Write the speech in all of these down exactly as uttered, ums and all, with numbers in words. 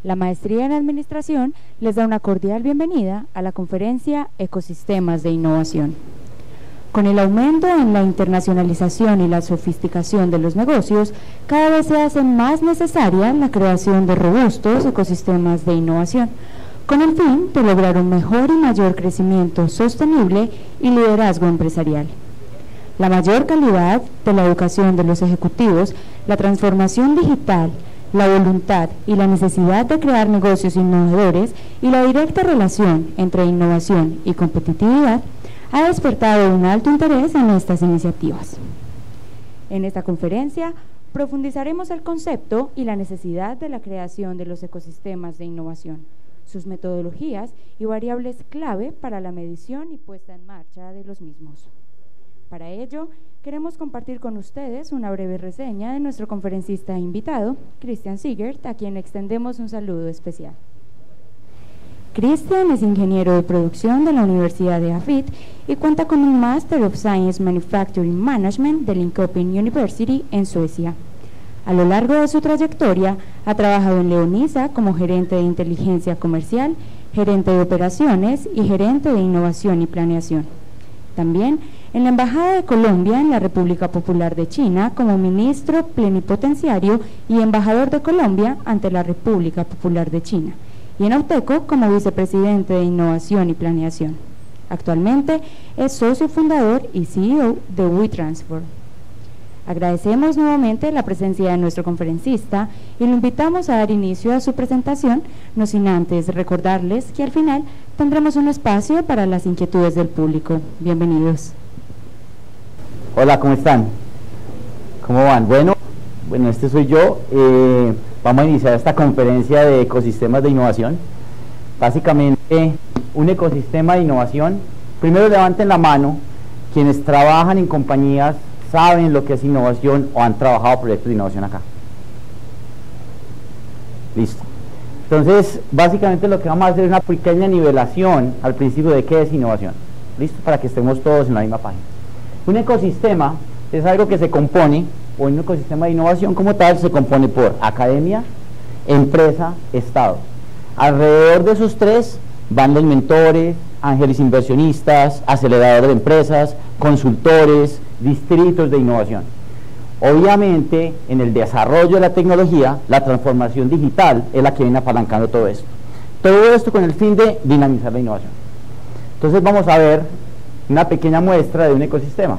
La maestría en Administración les da una cordial bienvenida a la conferencia Ecosistemas de Innovación. Con el aumento en la internacionalización y la sofisticación de los negocios, cada vez se hace más necesaria la creación de robustos ecosistemas de innovación, con el fin de lograr un mejor y mayor crecimiento sostenible y liderazgo empresarial. La mayor calidad de la educación de los ejecutivos, la transformación digital, la voluntad y la necesidad de crear negocios innovadores y la directa relación entre innovación y competitividad ha despertado un alto interés en estas iniciativas. En esta conferencia profundizaremos el concepto y la necesidad de la creación de los ecosistemas de innovación, sus metodologías y variables clave para la medición y puesta en marcha de los mismos. Para ello, queremos compartir con ustedes una breve reseña de nuestro conferencista invitado, Christian Siegert, a quien extendemos un saludo especial. Christian es ingeniero de producción de la Universidad de Afit y cuenta con un Master of Science Manufacturing Management de Linköping University en Suecia. A lo largo de su trayectoria, ha trabajado en Leonisa como gerente de inteligencia comercial, gerente de operaciones y gerente de innovación y planeación. También en la Embajada de Colombia en la República Popular de China como ministro plenipotenciario y embajador de Colombia ante la República Popular de China, y en Auteco como vicepresidente de Innovación y Planeación. Actualmente es socio fundador y C E O de WeTransfer. Agradecemos nuevamente la presencia de nuestro conferencista y lo invitamos a dar inicio a su presentación, no sin antes recordarles que al final tendremos un espacio para las inquietudes del público. Bienvenidos. Hola, ¿cómo están? ¿Cómo van? Bueno, bueno este soy yo. Eh, vamos a iniciar esta conferencia de ecosistemas de innovación. Básicamente, un ecosistema de innovación. Primero levanten la mano quienes trabajan en compañías, saben lo que es innovación o han trabajado proyectos de innovación acá. Listo. Entonces, básicamente lo que vamos a hacer es una pequeña nivelación al principio de qué es innovación. Listo, para que estemos todos en la misma página. Un ecosistema es algo que se compone, o un ecosistema de innovación como tal, se compone por academia, empresa, Estado. Alrededor de esos tres van los mentores, ángeles inversionistas, aceleradores de empresas, consultores, distritos de innovación. Obviamente, en el desarrollo de la tecnología, la transformación digital es la que viene apalancando todo esto. Todo esto con el fin de dinamizar la innovación. Entonces vamos a ver una pequeña muestra de un ecosistema.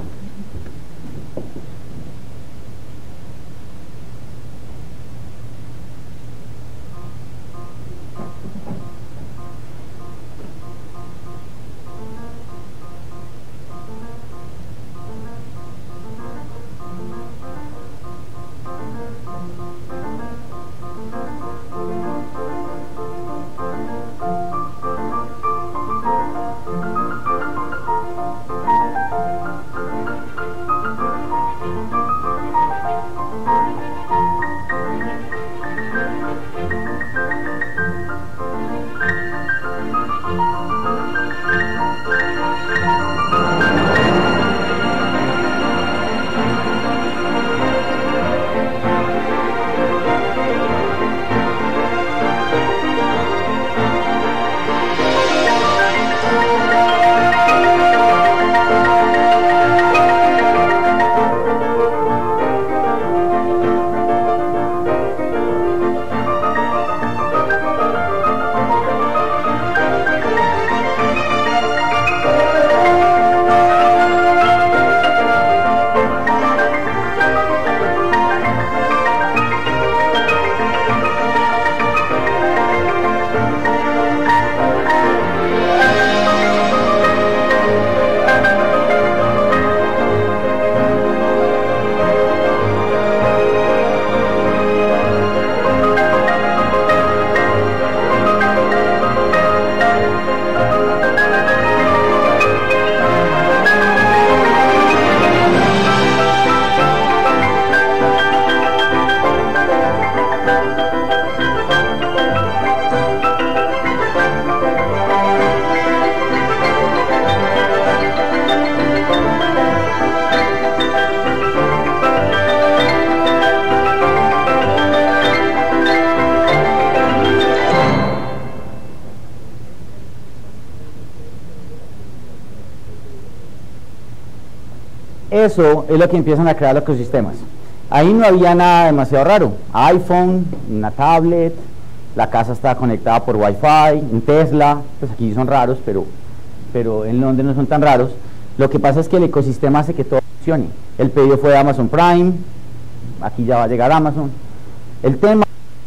eso es lo que empiezan a crear los ecosistemas. Ahí no había nada demasiado raro, iPhone, una tablet, la casa está conectada por Wi-Fi, un Tesla, pues aquí son raros, pero, pero en Londres no son tan raros. Lo que pasa es que el ecosistema hace que todo funcione. El pedido fue de Amazon Prime, aquí ya va a llegar Amazon. El tema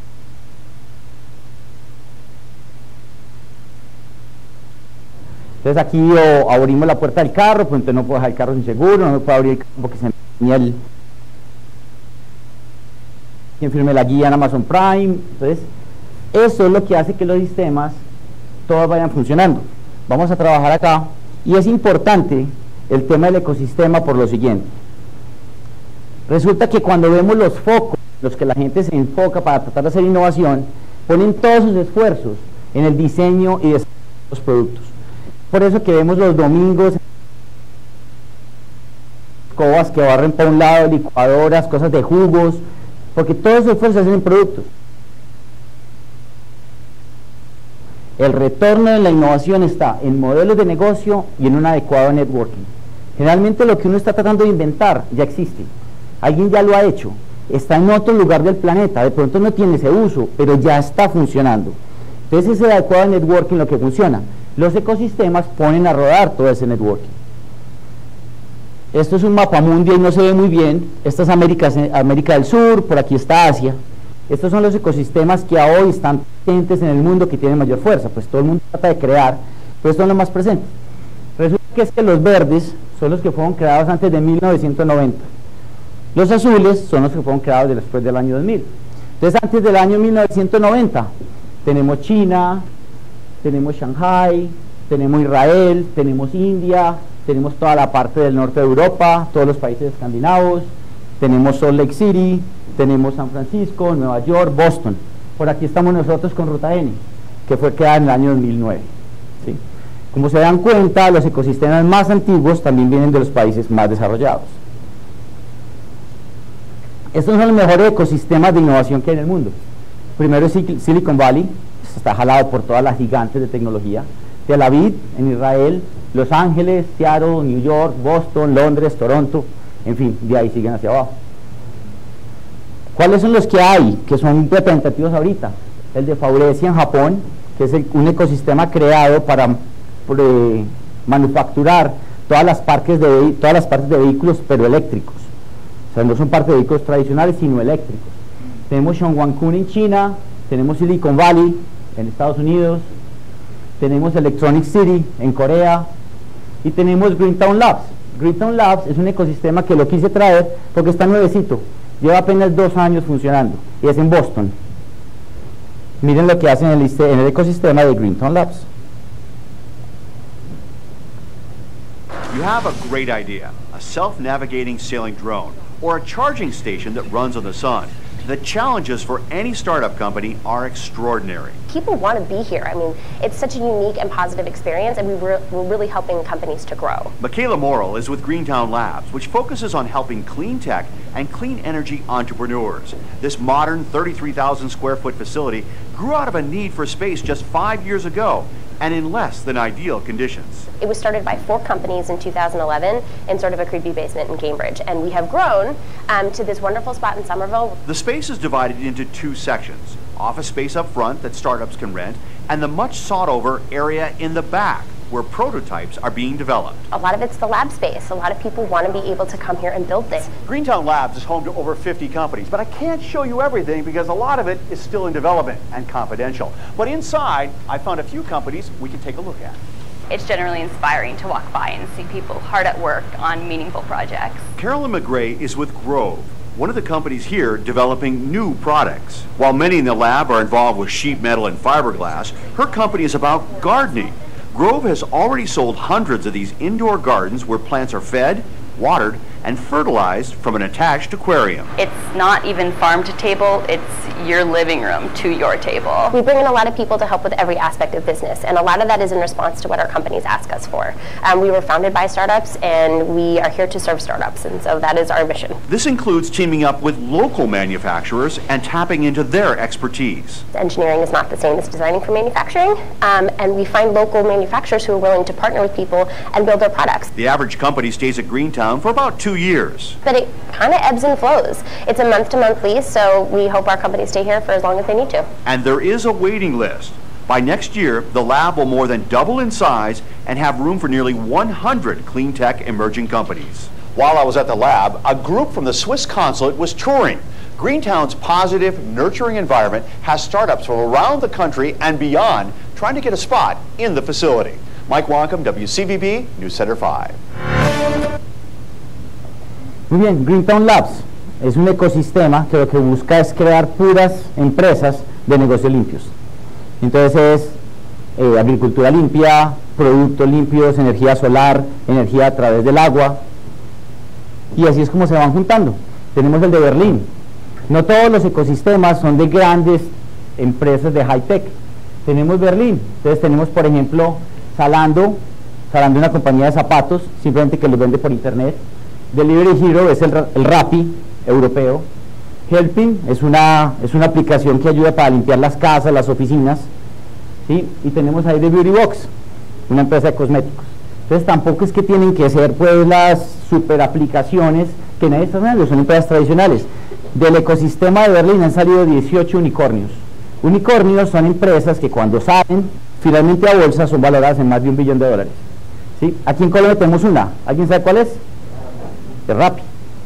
entonces aquí o abrimos la puerta del carro, pues entonces no puedo dejar el carro sin seguro, no me puedo abrir el carro porque se me daña el quien firme la guía en Amazon Prime. Entonces eso es lo que hace que los sistemas todos vayan funcionando. Vamos a trabajar acá y es importante el tema del ecosistema por lo siguiente. Resulta que cuando vemos los focos, los que la gente se enfoca para tratar de hacer innovación, ponen todos sus esfuerzos en el diseño y desarrollo de los productos. Por eso que vemos los domingos escobas que barren para un lado, licuadoras, cosas de jugos, porque todo ese esfuerzo se hacen en productos. El retorno de la innovación está en modelos de negocio y en un adecuado networking. Generalmente lo que uno está tratando de inventar ya existe, alguien ya lo ha hecho, está en otro lugar del planeta, de pronto no tiene ese uso, pero ya está funcionando. Entonces es el adecuado networking lo que funciona. Los ecosistemas ponen a rodar todo ese networking. Esto es un mapa mundial y no se ve muy bien. Esta es América, América del Sur, por aquí está Asia. Estos son los ecosistemas que hoy están presentes en el mundo, que tienen mayor fuerza. Pues todo el mundo trata de crear, pero estos son los más presentes. Resulta que es que los verdes son los que fueron creados antes de mil novecientos noventa. Los azules son los que fueron creados después del año dos mil. Entonces antes del año mil novecientos noventa tenemos China, tenemos Shanghai, tenemos Israel, tenemos India, tenemos toda la parte del norte de Europa, todos los países escandinavos, tenemos Salt Lake City, tenemos San Francisco, Nueva York, Boston. Por aquí estamos nosotros con Ruta N, que fue creada en el año dos mil nueve. ¿Sí? Como se dan cuenta, los ecosistemas más antiguos también vienen de los países más desarrollados. Estos son los mejores ecosistemas de innovación que hay en el mundo. Primero es Silicon Valley, está jalado por todas las gigantes de tecnología. Tel Aviv, en Israel, Los Ángeles, Seattle, New York, Boston, Londres, Toronto, en fin, de ahí siguen hacia abajo. ¿Cuáles son los que hay, que son representativos ahorita? El de Faurecia en Japón, que es el, un ecosistema creado para eh, manufacturar todas las, parques de, todas las partes de vehículos, pero eléctricos. O sea, no son partes de vehículos tradicionales, sino eléctricos. Tenemos Zhongguancun en China, tenemos Silicon Valley en Estados Unidos, tenemos Electronic City en Corea y tenemos Greentown Labs. Greentown Labs es un ecosistema que lo quise traer porque está nuevecito, lleva apenas dos años funcionando y es en Boston. Miren lo que hacen en el, en el ecosistema de Greentown Labs. You have a great idea, a self-navigating sailing drone or a charging station that runs on the sun. The challenges for any startup company are extraordinary. People want to be here. I mean, it's such a unique and positive experience, and we re we're really helping companies to grow. Michaela Morrill is with Greentown Labs, which focuses on helping clean tech and clean energy entrepreneurs. This modern thirty-three thousand square foot facility grew out of a need for space just five years ago, and in less than ideal conditions. It was started by four companies in two thousand eleven in sort of a creepy basement in Cambridge, and we have grown um, to this wonderful spot in Somerville. The space is divided into two sections, office space up front that startups can rent, and the much sought over area in the back, where prototypes are being developed. A lot of it's the lab space. A lot of people want to be able to come here and build things. Greentown Labs is home to over fifty companies, but I can't show you everything because a lot of it is still in development and confidential. But inside, I found a few companies we can take a look at. It's generally inspiring to walk by and see people hard at work on meaningful projects. Carolyn McGray is with Grove, one of the companies here developing new products. While many in the lab are involved with sheet metal and fiberglass, her company is about gardening. Grove has already sold hundreds of these indoor gardens where plants are fed, watered, and fertilized from an attached aquarium. It's not even farm to table, it's your living room to your table. We bring in a lot of people to help with every aspect of business, and a lot of that is in response to what our companies ask us for. Um, we were founded by startups, and we are here to serve startups, and so that is our mission. This includes teaming up with local manufacturers and tapping into their expertise. Engineering is not the same as designing for manufacturing, um, and we find local manufacturers who are willing to partner with people and build their products. The average company stays at Greentown for about two two years. But it kind of ebbs and flows. It's a month-to-month lease, so we hope our companies stay here for as long as they need to. And there is a waiting list. By next year, the lab will more than double in size and have room for nearly one hundred clean tech emerging companies. While I was at the lab, a group from the Swiss consulate was touring. Greentown's positive, nurturing environment has startups from around the country and beyond trying to get a spot in the facility. Mike Wonkum, W C V B, News Center five. Muy bien, Greentown Labs es un ecosistema que lo que busca es crear puras empresas de negocios limpios. Entonces es eh, agricultura limpia, productos limpios, energía solar, energía a través del agua, y así es como se van juntando. Tenemos el de Berlín. No todos los ecosistemas son de grandes empresas de high-tech. Tenemos Berlín, entonces tenemos por ejemplo Zalando, Zalando es una compañía de zapatos, simplemente que los vende por internet. Delivery Hero es el, el Rappi europeo. Helping es una, es una aplicación que ayuda para limpiar las casas, las oficinas, ¿sí? Y tenemos ahí The Beauty Box, una empresa de cosméticos. Entonces tampoco es que tienen que ser pues las super aplicaciones que nadie está haciendo, son empresas tradicionales. Del ecosistema de Berlín han salido dieciocho unicornios. Unicornios son empresas que cuando salen finalmente a bolsa son valoradas en más de un billón de dólares, ¿sí? Aquí en Colombia tenemos una, ¿alguien sabe cuál es? El Rappi.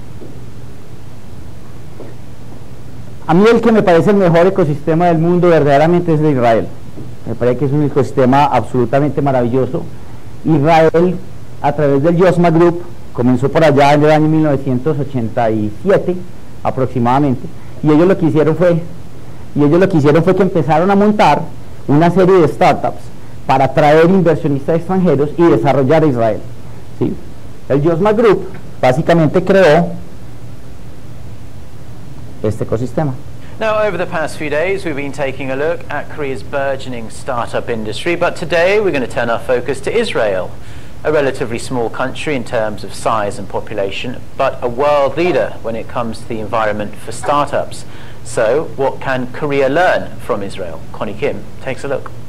A mí el que me parece el mejor ecosistema del mundo verdaderamente es de Israel. Me parece que es un ecosistema absolutamente maravilloso. Israel, a través del Yosma Group, comenzó por allá en el año mil novecientos ochenta y siete aproximadamente, y ellos lo que hicieron fue, y ellos lo que hicieron fue que empezaron a montar una serie de startups para atraer inversionistas extranjeros y desarrollar a Israel, ¿sí? El Yosma Group básicamente creó este ecosistema. Now, over the past few days, we've been taking a look at Korea's burgeoning startup industry, but today we're going to turn our focus to Israel, a relatively small country in terms of size and population, but a world leader when it comes to the environment for startups. So, what can Korea learn from Israel? Connie Kim takes a look.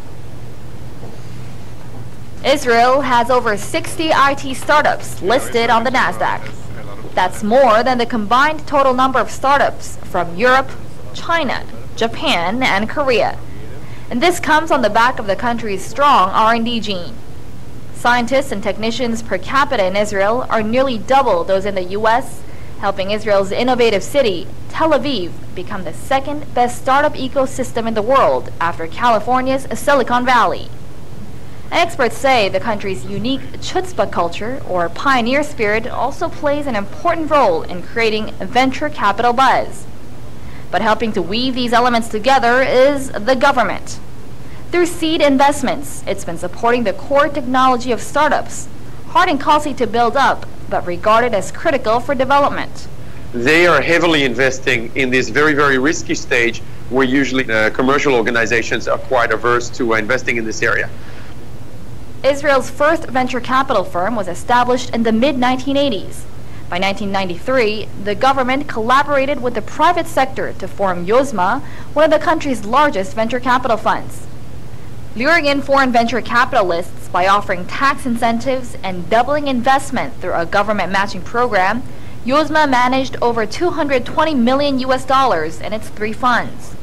Israel has over sixty I T startups listed on the NASDAQ. That's more than the combined total number of startups from Europe, China, Japan, and Korea. And this comes on the back of the country's strong R and D gene. Scientists and technicians per capita in Israel are nearly double those in the U S, helping Israel's innovative city, Tel Aviv, become the second best startup ecosystem in the world after California's Silicon Valley. Experts say the country's unique chutzpah culture, or pioneer spirit, also plays an important role in creating venture capital buzz. But helping to weave these elements together is the government. Through seed investments, it's been supporting the core technology of startups, hard and costly to build up, but regarded as critical for development. They are heavily investing in this very, very risky stage where usually uh, commercial organizations are quite averse to uh, investing in this area. Israel's first venture capital firm was established in the mid nineteen eighties. By nineteen ninety-three, the government collaborated with the private sector to form Yosma, one of the country's largest venture capital funds. Luring in foreign venture capitalists by offering tax incentives and doubling investment through a government matching program, Yosma managed over two hundred twenty million U S dollars in its three funds.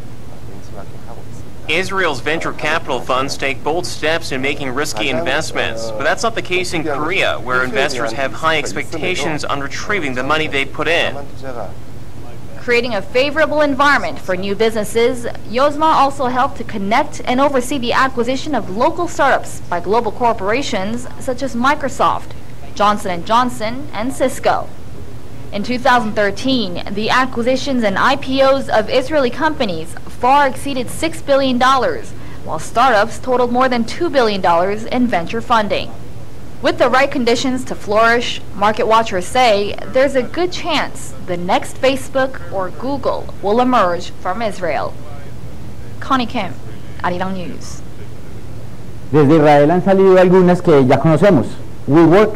Israel's venture capital funds take bold steps in making risky investments, but that's not the case in Korea, where investors have high expectations on retrieving the money they put in. Creating a favorable environment for new businesses, Yosma also helped to connect and oversee the acquisition of local startups by global corporations such as Microsoft, Johnson and Johnson, and Cisco. In two thousand thirteen, the acquisitions and I P Os of Israeli companies far exceeded six billion dollars, while startups totaled more than two billion dollars in venture funding. With the right conditions to flourish, market watchers say there's a good chance the next Facebook or Google will emerge from Israel. Connie Kim, Arirang News. Desde Israel han salido algunas que ya conocemos. WeWork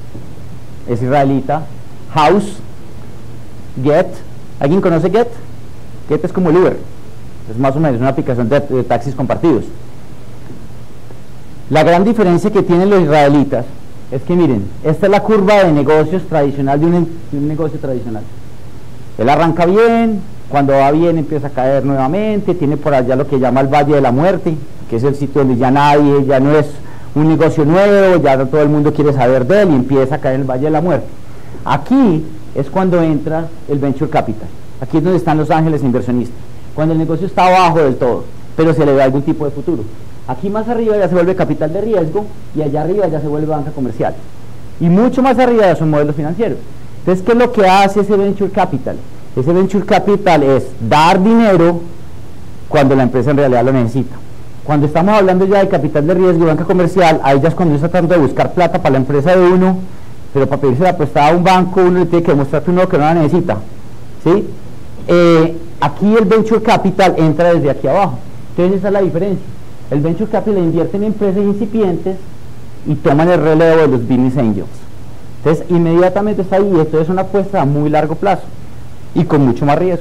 es israelita. House, Get, ¿alguien conoce Get? Get es como el Uber, es más o menos una aplicación de, de taxis compartidos. La gran diferencia que tienen los israelitas es que miren, esta es la curva de negocios tradicional de un, de un negocio tradicional. Él arranca bien, cuando va bien empieza a caer nuevamente, tiene por allá lo que llama el Valle de la Muerte, que es el sitio donde ya nadie, ya no es un negocio nuevo, ya todo el mundo quiere saber de él y empieza a caer en el Valle de la Muerte. Aquí es cuando entra el Venture Capital, aquí es donde están los ángeles inversionistas, cuando el negocio está abajo del todo, pero se le da algún tipo de futuro. Aquí más arriba ya se vuelve capital de riesgo y allá arriba ya se vuelve banca comercial. Y mucho más arriba ya son modelos financieros. Entonces, ¿qué es lo que hace ese Venture Capital? Ese Venture Capital es dar dinero cuando la empresa en realidad lo necesita. Cuando estamos hablando ya de capital de riesgo y banca comercial, ahí ya es cuando uno está tratando de buscar plata para la empresa de uno, pero para pedirse la prestada a un banco uno le tiene que demostrar primero que no la necesita. ¿Sí? Eh, aquí el Venture Capital entra desde aquí abajo. Entonces esa es la diferencia. El Venture Capital invierte en empresas incipientes y toman el relevo de los Business Angels. Entonces inmediatamente está ahí, esto es una apuesta a muy largo plazo y con mucho más riesgo.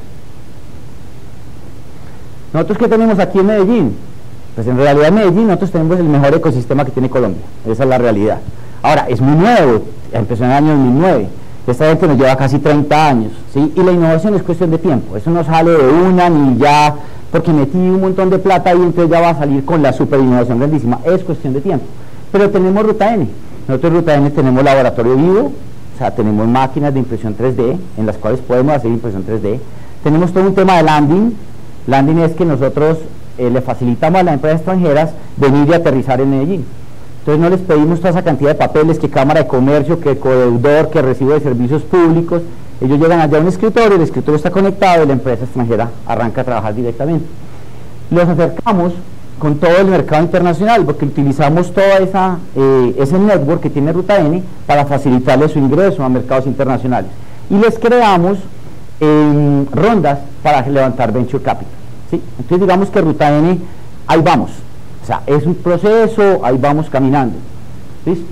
¿Nosotros qué tenemos aquí en Medellín? Pues en realidad en Medellín nosotros tenemos el mejor ecosistema que tiene Colombia, esa es la realidad. Ahora, es muy nuevo, empezó en el año dos mil nueve, esta gente nos lleva casi treinta años, ¿sí? Y la innovación es cuestión de tiempo, eso no sale de una ni ya porque metí un montón de plata y entonces ya va a salir con la super innovación grandísima, es cuestión de tiempo. Pero tenemos Ruta N, nosotros en Ruta N tenemos laboratorio vivo, o sea, tenemos máquinas de impresión tres D en las cuales podemos hacer impresión tres D, tenemos todo un tema de landing. Landing es que nosotros eh, le facilitamos a las empresas extranjeras venir y aterrizar en Medellín. Entonces no les pedimos toda esa cantidad de papeles, que Cámara de Comercio, que Codeudor, que Recibo de Servicios Públicos. Ellos llegan allá a un escritorio, el escritorio está conectado y la empresa extranjera arranca a trabajar directamente. Los acercamos con todo el mercado internacional, porque utilizamos toda esa eh, ese network que tiene Ruta N para facilitarles su ingreso a mercados internacionales. Y les creamos eh, rondas para levantar Venture Capital, ¿sí? Entonces digamos que Ruta N, ahí vamos, o sea, es un proceso, ahí vamos caminando, ¿listo?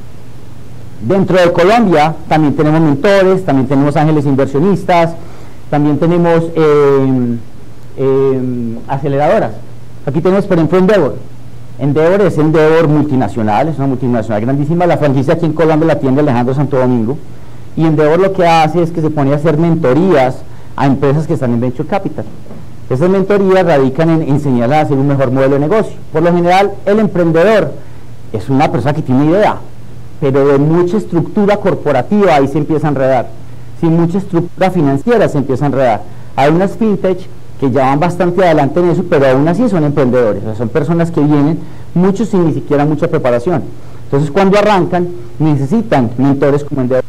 Dentro de Colombia también tenemos mentores, también tenemos ángeles inversionistas, también tenemos eh, eh, aceleradoras. Aquí tenemos por ejemplo Endeavor. Endeavor es Endeavor multinacional, es una multinacional grandísima, la franquicia aquí en Colombia la tiene Alejandro Santo Domingo, y Endeavor lo que hace es que se pone a hacer mentorías a empresas que están en Venture Capital. Esas mentorías radican en enseñarles a hacer un mejor modelo de negocio. Por lo general, el emprendedor es una persona que tiene idea, pero de mucha estructura corporativa ahí se empieza a enredar. Sin mucha estructura financiera se empieza a enredar. Hay unas fintech que ya van bastante adelante en eso, pero aún así son emprendedores, o sea, son personas que vienen, muchos sin ni siquiera mucha preparación. Entonces, cuando arrancan, necesitan mentores como Endeavor.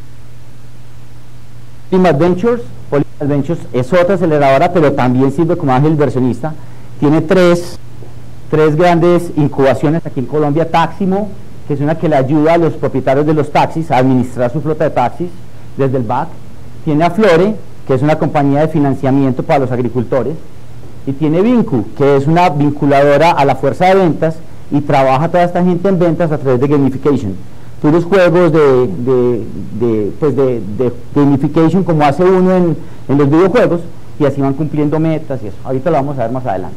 Polymath Ventures, Polymath Ventures es otra aceleradora, pero también sirve como ángel inversionista. Tiene tres, tres grandes incubaciones aquí en Colombia. Táximo, que es una que le ayuda a los propietarios de los taxis a administrar su flota de taxis desde el back. Tiene a Flore, que es una compañía de financiamiento para los agricultores. Y tiene Vincu, que es una vinculadora a la fuerza de ventas y trabaja toda esta gente en ventas a través de gamification. Puros juegos de, de, de, pues de, de gamification como hace uno en, en los videojuegos, y así van cumpliendo metas y eso. Ahorita lo vamos a ver más adelante.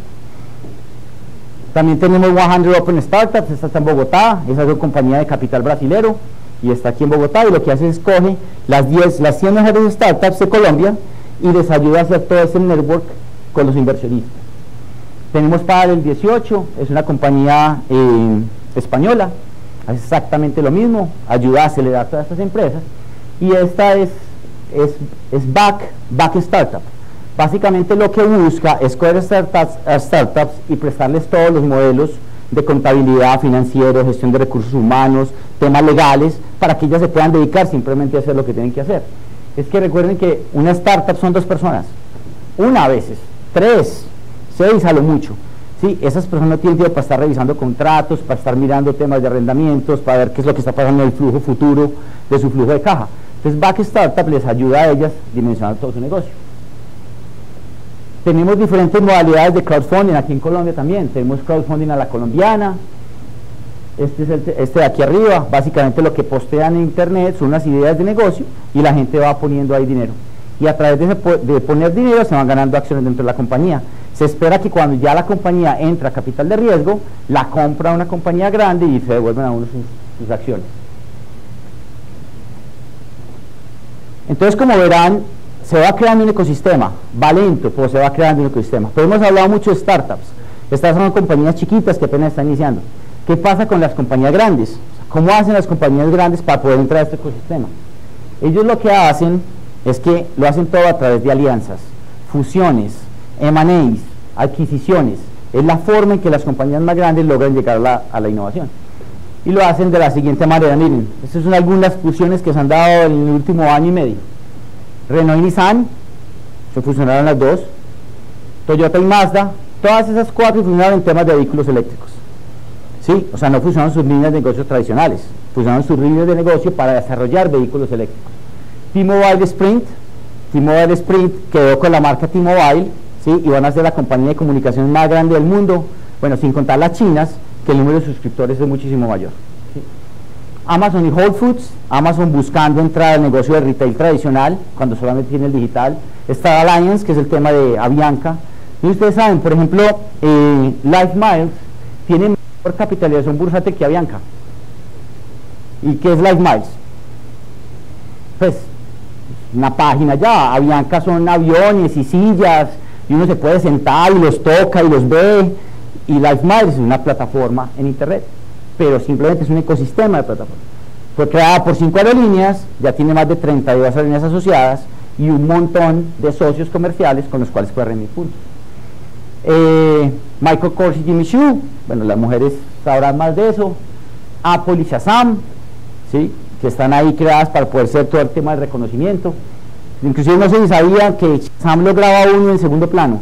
También tenemos cien Open Startups, esta está en Bogotá, esa es una compañía de capital brasilero y está aquí en Bogotá, y lo que hace es coge las diez, las cien mejores startups de Colombia y les ayuda a hacer todo ese network con los inversionistas. Tenemos Parallel dieciocho, es una compañía eh, española, es exactamente lo mismo, ayuda a acelerar todas estas empresas, y esta es, es, es back, back Startup. Básicamente lo que busca es coger startups, a startups y prestarles todos los modelos de contabilidad, financiero, gestión de recursos humanos, temas legales, para que ellas se puedan dedicar simplemente a hacer lo que tienen que hacer. Es que recuerden que una startup son dos personas, una a veces, tres, seis a lo mucho. Sí, esas personas no tienen tiempo para estar revisando contratos, para estar mirando temas de arrendamientos, para ver qué es lo que está pasando en el flujo futuro de su flujo de caja. Entonces Back Startup les ayuda a ellas dimensionar todo su negocio. Tenemos diferentes modalidades de crowdfunding aquí en Colombia también. Tenemos crowdfunding a la colombiana. Este es el, este de aquí arriba, básicamente lo que postean en internet son unas ideas de negocio y la gente va poniendo ahí dinero. Y a través de, ese, de poner dinero se van ganando acciones dentro de la compañía. Se espera que cuando ya la compañía entra a capital de riesgo, la compra una compañía grande y se devuelven a uno sus, sus acciones. Entonces, como verán, se va creando un ecosistema, va lento, pero se va creando un ecosistema. Pero hemos hablado mucho de startups. Estas son compañías chiquitas que apenas están iniciando. ¿Qué pasa con las compañías grandes? ¿Cómo hacen las compañías grandes para poder entrar a este ecosistema? Ellos lo que hacen es que lo hacen todo a través de alianzas, fusiones, eme and A's, adquisiciones. Es la forma en que las compañías más grandes logran llegar a la, a la innovación. Y lo hacen de la siguiente manera, miren, estas son algunas fusiones que se han dado en el último año y medio. Renault y Nissan, se fusionaron las dos, Toyota y Mazda, todas esas cuatro fusionaron en temas de vehículos eléctricos. ¿Sí? O sea, no fusionaron sus líneas de negocios tradicionales, fusionaron sus líneas de negocio para desarrollar vehículos eléctricos. T-Mobile Sprint, T-Mobile Sprint quedó con la marca T-Mobile, ¿sí? Y van a ser la compañía de comunicación más grande del mundo, bueno, sin contar las chinas, que el número de suscriptores es muchísimo mayor. ¿Sí? Amazon y Whole Foods, Amazon buscando entrar al negocio de retail tradicional, cuando solamente tiene el digital. Star Alliance, que es el tema de Avianca. Y ustedes saben, por ejemplo, eh, Life Miles tiene mejor capitalización bursátil que Avianca. ¿Y qué es Life Miles? Pues, una página ya. Avianca son aviones y sillas, y uno se puede sentar y los toca y los ve. Y Life Miles es una plataforma en internet, pero simplemente es un ecosistema de plataformas. Fue creada por cinco aerolíneas, ya tiene más de treinta y dos aerolíneas asociadas y un montón de socios comerciales con los cuales puede rendir puntos. Eh, Michael Kors y Jimmy Choo, bueno, las mujeres sabrán más de eso. Apple y Shazam, ¿sí? Que están ahí creadas para poder hacer todo el tema del reconocimiento. Inclusive no sé si sabían que Shazam lo graba uno en segundo plano.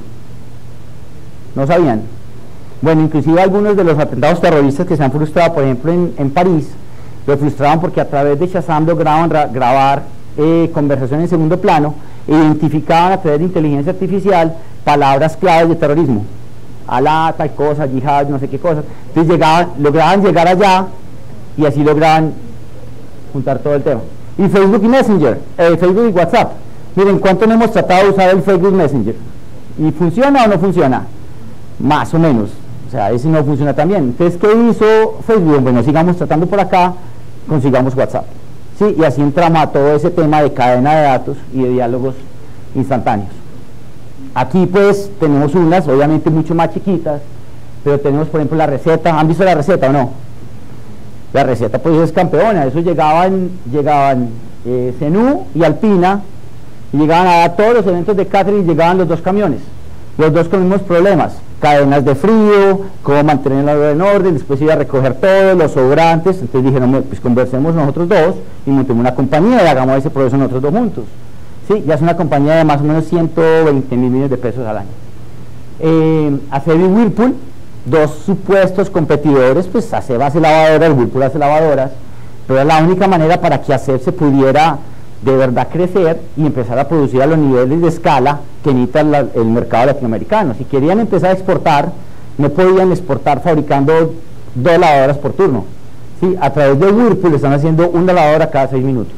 ¿No sabían? Bueno, inclusive algunos de los atentados terroristas que se han frustrado, por ejemplo en, en París, lo frustraban porque a través de Shazam lograban grabar eh, conversaciones en segundo plano e identificaban a través de inteligencia artificial palabras claves de terrorismo. Alá, tal cosa, yihad, no sé qué cosa. Entonces llegaban, lograban llegar allá y así lograban juntar todo el tema. Y Facebook y Messenger, eh, Facebook y WhatsApp. Miren, ¿cuánto no hemos tratado de usar el Facebook Messenger? ¿Y funciona o no funciona? Más o menos. O sea, ese no funciona tan bien. Entonces, ¿qué hizo Facebook? Bueno, sigamos tratando por acá, consigamos WhatsApp. ¿Sí? Y así entramos a todo ese tema de cadena de datos y de diálogos instantáneos. Aquí pues tenemos unas, obviamente mucho más chiquitas, pero tenemos por ejemplo la receta. ¿Han visto la receta o no? La receta pues es campeona. Eso llegaban, llegaban eh, Zenú y Alpina, y llegaban a todos los eventos de catering, llegaban los dos camiones, los dos con los mismos problemas. Cadenas de frío, cómo mantener la obra en orden, después iba a recoger todos los sobrantes. Entonces dijeron, pues conversemos nosotros dos y montemos una compañía y hagamos ese proceso nosotros dos juntos. ¿Sí? Ya es una compañía de más o menos ciento veinte mil millones de pesos al año. Eh, Acebe y Whirlpool, dos supuestos competidores, pues Acebe hace lavadoras, Whirlpool hace lavadoras, pero era la única manera para que Acebe se pudiera de verdad crecer y empezar a producir a los niveles de escala que necesita la, el mercado latinoamericano. Si querían empezar a exportar, no podían exportar fabricando dos lavadoras por turno. ¿Sí? A través de Whirlpool están haciendo una lavadora cada seis minutos.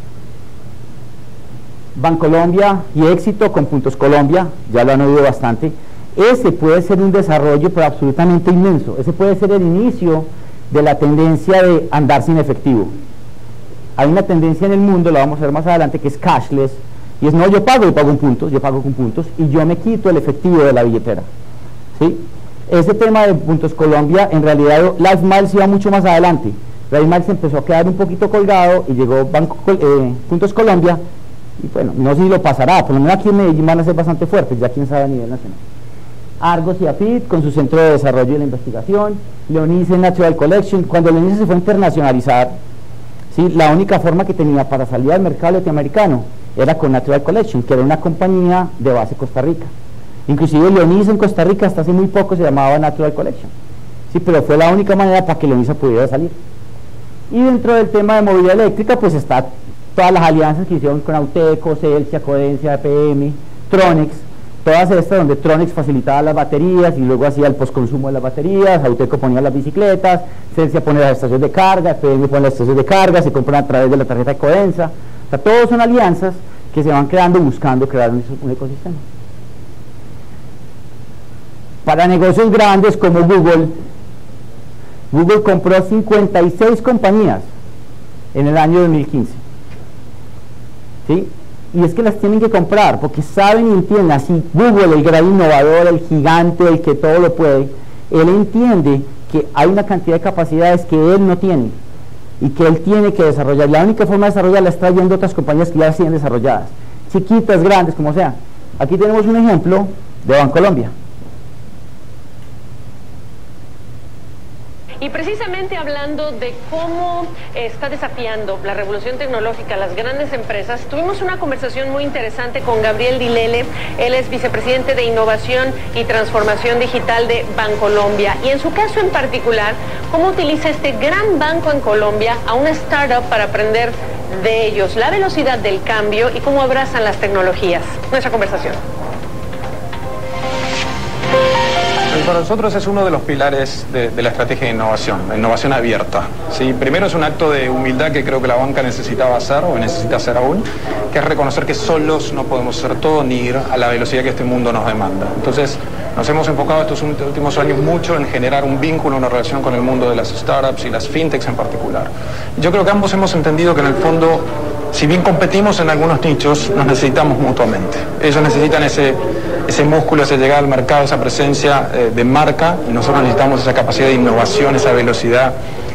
Bancolombia y Éxito con Puntos Colombia, ya lo han oído bastante. Ese puede ser un desarrollo pero absolutamente inmenso. Ese puede ser el inicio de la tendencia de andar sin efectivo. Hay una tendencia en el mundo, la vamos a ver más adelante, que es cashless, y es no, yo pago y pago en puntos, yo pago con puntos, y yo me quito el efectivo de la billetera. ¿Sí? Ese tema de Puntos Colombia, en realidad Life Miles iba mucho más adelante. Life Miles empezó a quedar un poquito colgado y llegó Banco, eh, Puntos Colombia, y bueno, no sé si lo pasará, por lo menos aquí en Medellín van a ser bastante fuertes, ya quién sabe a nivel nacional. Argos y Afit con su centro de desarrollo y la investigación, Leonice Natural Collection. Cuando Leonice se fue a internacionalizar, ¿sí? La única forma que tenía para salir al mercado latinoamericano era con Natural Collection, que era una compañía de base Costa Rica. Inclusive Leonice en Costa Rica hasta hace muy poco se llamaba Natural Collection, ¿sí? Pero fue la única manera para que Leonice pudiera salir. Y dentro del tema de movilidad eléctrica pues está todas las alianzas que hicieron con Auteco, Celsia, Codencia, E P M, Tronex, todas estas donde Tronex facilitaba las baterías y luego hacía el postconsumo de las baterías, Auteco ponía las bicicletas, Celsia pone las estaciones de carga, E P M pone las estaciones de carga, se compran a través de la tarjeta de Codensa. O sea, todos son alianzas que se van creando buscando crear un, un ecosistema. Para negocios grandes como Google, Google compró cincuenta y seis compañías en el año dos mil quince. ¿sí? Y es que las tienen que comprar porque saben y entienden, así Google, el gran innovador, el gigante, el que todo lo puede, él entiende que hay una cantidad de capacidades que él no tiene y que él tiene que desarrollar. La única forma de desarrollarla es trayendo otras compañías que ya las tienen desarrolladas, chiquitas, grandes, como sea. Aquí tenemos un ejemplo de Bancolombia. Y precisamente hablando de cómo está desafiando la revolución tecnológica a las grandes empresas, tuvimos una conversación muy interesante con Gabriel Dilele. Él es vicepresidente de Innovación y Transformación Digital de Bancolombia. Y en su caso en particular, cómo utiliza este gran banco en Colombia a una startup para aprender de ellos, la velocidad del cambio y cómo abrazan las tecnologías. Nuestra conversación. Para nosotros es uno de los pilares de, de la estrategia de innovación, la innovación abierta. ¿Sí? Primero es un acto de humildad que creo que la banca necesitaba hacer o necesita hacer aún, que es reconocer que solos no podemos hacer todo ni ir a la velocidad que este mundo nos demanda. Entonces nos hemos enfocado estos últimos años mucho en generar un vínculo, una relación con el mundo de las startups y las fintechs en particular. Yo creo que ambos hemos entendido que en el fondo, si bien competimos en algunos nichos, nos necesitamos mutuamente. Ellos necesitan ese, ese músculo, esa llegada al mercado, esa presencia eh, de marca, y nosotros necesitamos esa capacidad de innovación, esa velocidad,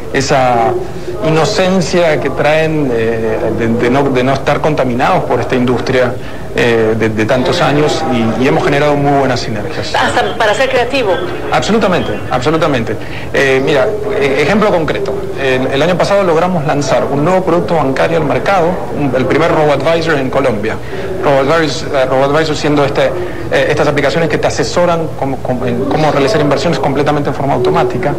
esa inocencia que traen eh, de, de, no, de no estar contaminados por esta industria eh, de, de tantos años, y, y hemos generado muy buenas sinergias. Hasta para ser creativo. Absolutamente, absolutamente. Eh, mira, eh, ejemplo concreto. El, el año pasado logramos lanzar un nuevo producto bancario al mercado, un, el primer RoboAdvisor en Colombia. RoboAdvisor, eh, RoboAdvisor siendo este, eh, estas aplicaciones que te asesoran cómo, cómo, en cómo realizar inversiones completamente en forma automática,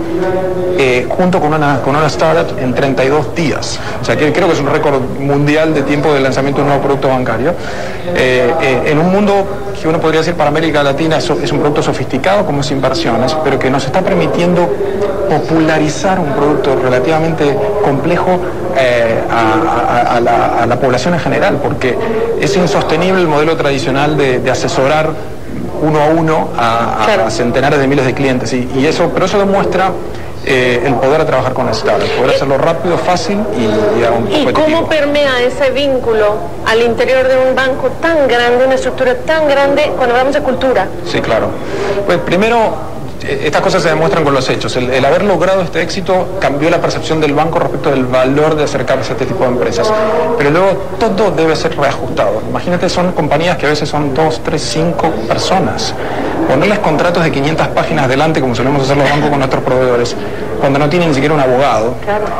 eh, junto con una, con una startup en treinta y dos días. O sea, que creo que es un récord mundial de tiempo de lanzamiento de un nuevo producto bancario. Eh, eh, en un mundo que uno podría decir para América Latina es, es un producto sofisticado como es inversiones, pero que nos está permitiendo popularizar un producto relativamente complejo eh, a, a, a, la, a la población en general, porque es insostenible el modelo tradicional de, de asesorar uno a uno a, a, claro. a centenares de miles de clientes, y, y eso, pero eso demuestra Eh, el poder trabajar con startups, poder hacerlo rápido, fácil y, y aún competitivo. ¿Y cómo permea ese vínculo al interior de un banco tan grande, una estructura tan grande, cuando hablamos de cultura? Sí, claro. Pues primero, estas cosas se demuestran con los hechos. El, el haber logrado este éxito cambió la percepción del banco respecto del valor de acercarse a este tipo de empresas. Pero luego todo debe ser reajustado. Imagínate, son compañías que a veces son dos, tres, cinco personas. Ponerles contratos de quinientas páginas delante, como solemos hacer los bancos con nuestros proveedores, cuando no tienen ni siquiera un abogado,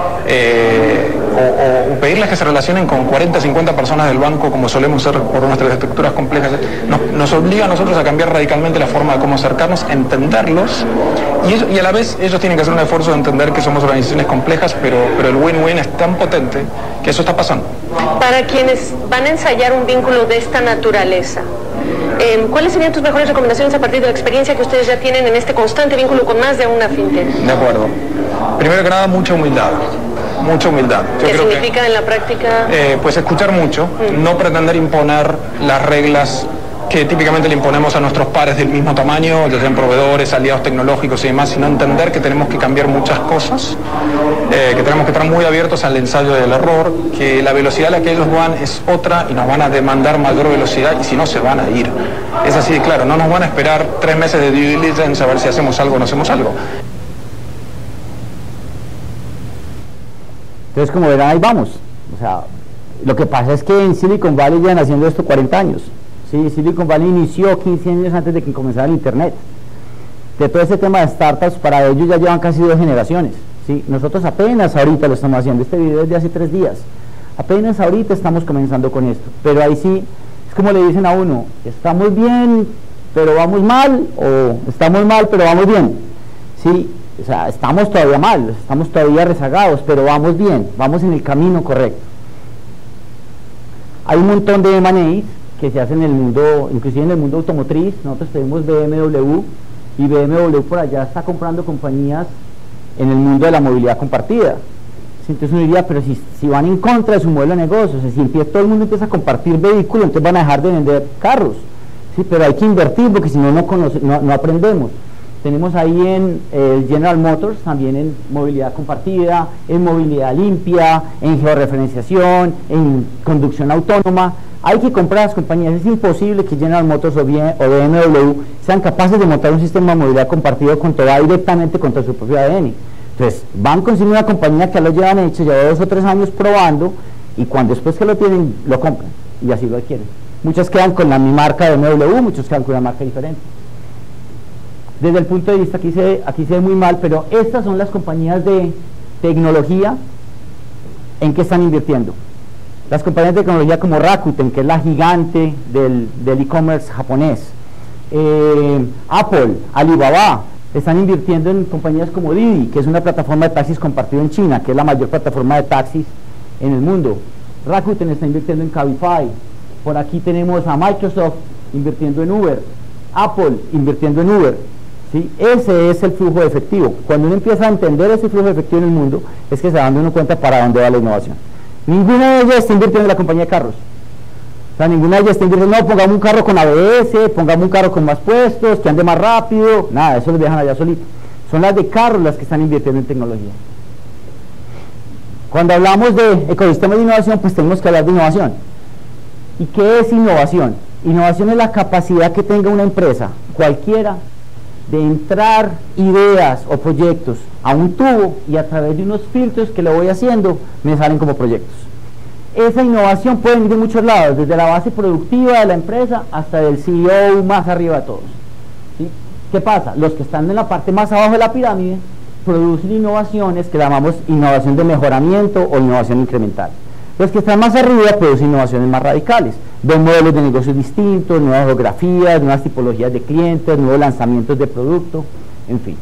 eh, o, o, o pedirles que se relacionen con cuarenta, cincuenta personas del banco, como solemos hacer por nuestras estructuras complejas, nos, nos obliga a nosotros a cambiar radicalmente la forma de cómo acercarnos, entenderlos, y, ellos, y a la vez ellos tienen que hacer un esfuerzo de entender que somos organizaciones complejas, pero, pero el win-win es tan potente que eso está pasando. Para quienes van a ensayar un vínculo de esta naturaleza, Eh, ¿cuáles serían tus mejores recomendaciones a partir de la experiencia que ustedes ya tienen en este constante vínculo con más de una fintech? De acuerdo. Primero que nada, mucha humildad. Mucha humildad. Yo ¿Qué creo significa que, en la práctica? Eh, pues escuchar mucho, mm. no pretender imponer las reglas que típicamente le imponemos a nuestros pares del mismo tamaño, ya sean proveedores, aliados tecnológicos y demás, sino entender que tenemos que cambiar muchas cosas, eh, que tenemos que estar muy abiertos al ensayo del error, que la velocidad a la que ellos van es otra y nos van a demandar mayor velocidad, y si no se van a ir. Es así de claro, no nos van a esperar tres meses de due diligence a ver si hacemos algo o no hacemos algo. Entonces, como verán, ahí vamos. O sea, lo que pasa es que en Silicon Valley llevan haciendo esto cuarenta años. Sí, Silicon Valley inició quince años antes de que comenzara el Internet. De todo ese tema de startups, para ellos ya llevan casi dos generaciones. ¿Sí? Nosotros apenas ahorita lo estamos haciendo, este video es de hace tres días. Apenas ahorita estamos comenzando con esto. Pero ahí sí, es como le dicen a uno, estamos bien, pero vamos mal, o estamos mal, pero vamos bien. Sí, o sea, estamos todavía mal, estamos todavía rezagados, pero vamos bien, vamos en el camino correcto. Hay un montón de M and A's que se hacen en el mundo, inclusive en el mundo automotriz. Nosotros tenemos B M W, y B M W por allá está comprando compañías en el mundo de la movilidad compartida. Entonces uno diría, pero si, si van en contra de su modelo de negocio, o sea, si empieza, todo el mundo empieza a compartir vehículos, entonces van a dejar de vender carros. Sí, pero hay que invertir, porque si no, no, conoce, no, no aprendemos. Tenemos ahí en eh, General Motors, también en movilidad compartida, en movilidad limpia, en georreferenciación, en conducción autónoma. Hay que comprar las compañías. Es imposible que General Motors o B M W sean capaces de montar un sistema de movilidad compartido cuando va directamente contra su propio A D N. Entonces, van a conseguir una compañía que lo llevan hecho, lleva dos o tres años probando, y cuando después que lo tienen, lo compran, y así lo adquieren. Muchas quedan con la mi marca de B M W, muchos quedan con una marca diferente. Desde el punto de vista, aquí se, aquí se ve muy mal, pero estas son las compañías de tecnología en que están invirtiendo. Las compañías de tecnología como Rakuten, que es la gigante del e-commerce japonés, eh, Apple, Alibaba, están invirtiendo en compañías como Didi, que es una plataforma de taxis compartido en China, que es la mayor plataforma de taxis en el mundo. Rakuten está invirtiendo en Cabify. Por aquí tenemos a Microsoft invirtiendo en Uber, Apple invirtiendo en Uber. ¿Sí? Ese es el flujo de efectivo. Cuando uno empieza a entender ese flujo de efectivo en el mundo, es que se da dando uno cuenta para dónde va la innovación. Ninguna de ellas está invirtiendo en la compañía de carros. O sea, ninguna de ellas está invirtiendo, no, pongamos un carro con A B S, pongamos un carro con más puestos, que ande más rápido, nada, eso lo dejan allá solito. Son las de carros las que están invirtiendo en tecnología. Cuando hablamos de ecosistemas de innovación, pues tenemos que hablar de innovación. ¿Y qué es innovación? Innovación es la capacidad que tenga una empresa, cualquiera, de entrar ideas o proyectos a un tubo y a través de unos filtros que le voy haciendo, me salen como proyectos. Esa innovación puede venir de muchos lados, desde la base productiva de la empresa hasta del C E O más arriba de todos. ¿Sí? ¿Qué pasa? Los que están en la parte más abajo de la pirámide producen innovaciones que llamamos innovación de mejoramiento o innovación incremental. Los que están más arriba producen innovaciones más radicales, ven modelos de negocios distintos, nuevas geografías, nuevas tipologías de clientes, nuevos lanzamientos de producto, en fin.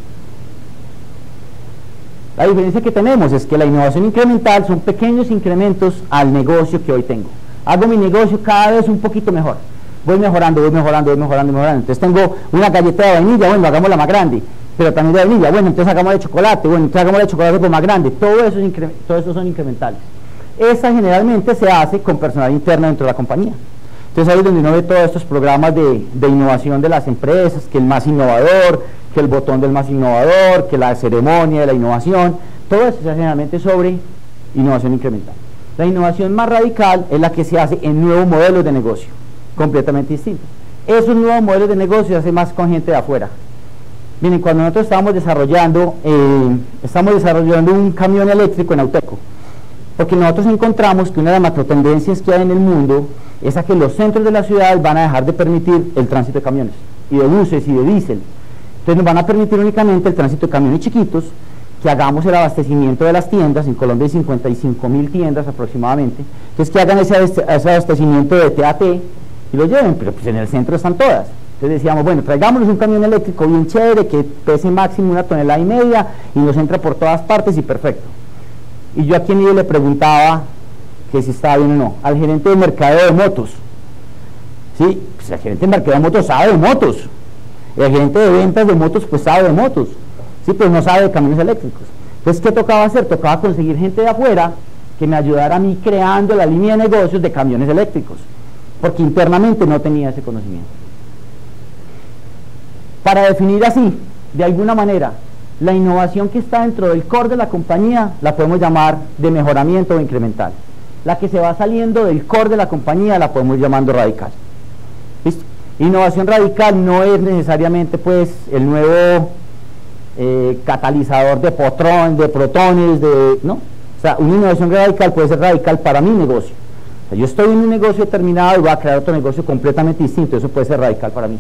La diferencia que tenemos es que la innovación incremental son pequeños incrementos al negocio que hoy tengo. Hago mi negocio cada vez un poquito mejor. Voy mejorando, voy mejorando, voy mejorando, mejorando. Entonces tengo una galleta de vainilla, bueno, hagámosla más grande, pero también de vainilla, bueno, entonces hagámosla de chocolate, bueno, entonces hagámosla de chocolate pues más grande. Todo eso, es todo eso son incrementales. Esa generalmente se hace con personal interno dentro de la compañía. Entonces ahí es donde uno ve todos estos programas de, de innovación de las empresas, que el más innovador, que el botón del más innovador, que la ceremonia de la innovación, todo eso se hace generalmente sobre innovación incremental. La innovación más radical es la que se hace en nuevos modelos de negocio, completamente distintos. Esos nuevos modelos de negocio se hacen más con gente de afuera. Miren, cuando nosotros estábamos desarrollando, eh, estamos desarrollando un camión eléctrico en Auteco, porque nosotros encontramos que una de las macrotendencias que hay en el mundo es a que los centros de la ciudad van a dejar de permitir el tránsito de camiones, y de buses y de diésel. Entonces nos van a permitir únicamente el tránsito de camiones chiquitos, que hagamos el abastecimiento de las tiendas. En Colombia hay cincuenta y cinco mil tiendas aproximadamente, entonces que hagan ese, ese abastecimiento de T a T y lo lleven, pero pues en el centro están todas. Entonces decíamos, bueno, traigámonos un camión eléctrico bien chévere, que pese máximo una tonelada y media y nos entra por todas partes y perfecto. Y yo a quien le preguntaba que si estaba bien o no, al gerente de mercadeo de motos. Sí, pues el gerente de mercadeo de motos sabe de motos, el gerente de ventas de motos pues sabe de motos, sí, pero no sabe de camiones eléctricos. Entonces, ¿qué tocaba hacer? Tocaba conseguir gente de afuera que me ayudara a mí creando la línea de negocios de camiones eléctricos, porque internamente no tenía ese conocimiento. Para definir así, de alguna manera, la innovación que está dentro del core de la compañía la podemos llamar de mejoramiento o incremental. La que se va saliendo del core de la compañía la podemos llamando radical. ¿Listo? Innovación radical no es necesariamente pues el nuevo eh, catalizador de, potrón, de protones, de, ¿no? O sea, una innovación radical puede ser radical para mi negocio. O sea, yo estoy en un negocio determinado y voy a crear otro negocio completamente distinto, eso puede ser radical para mí.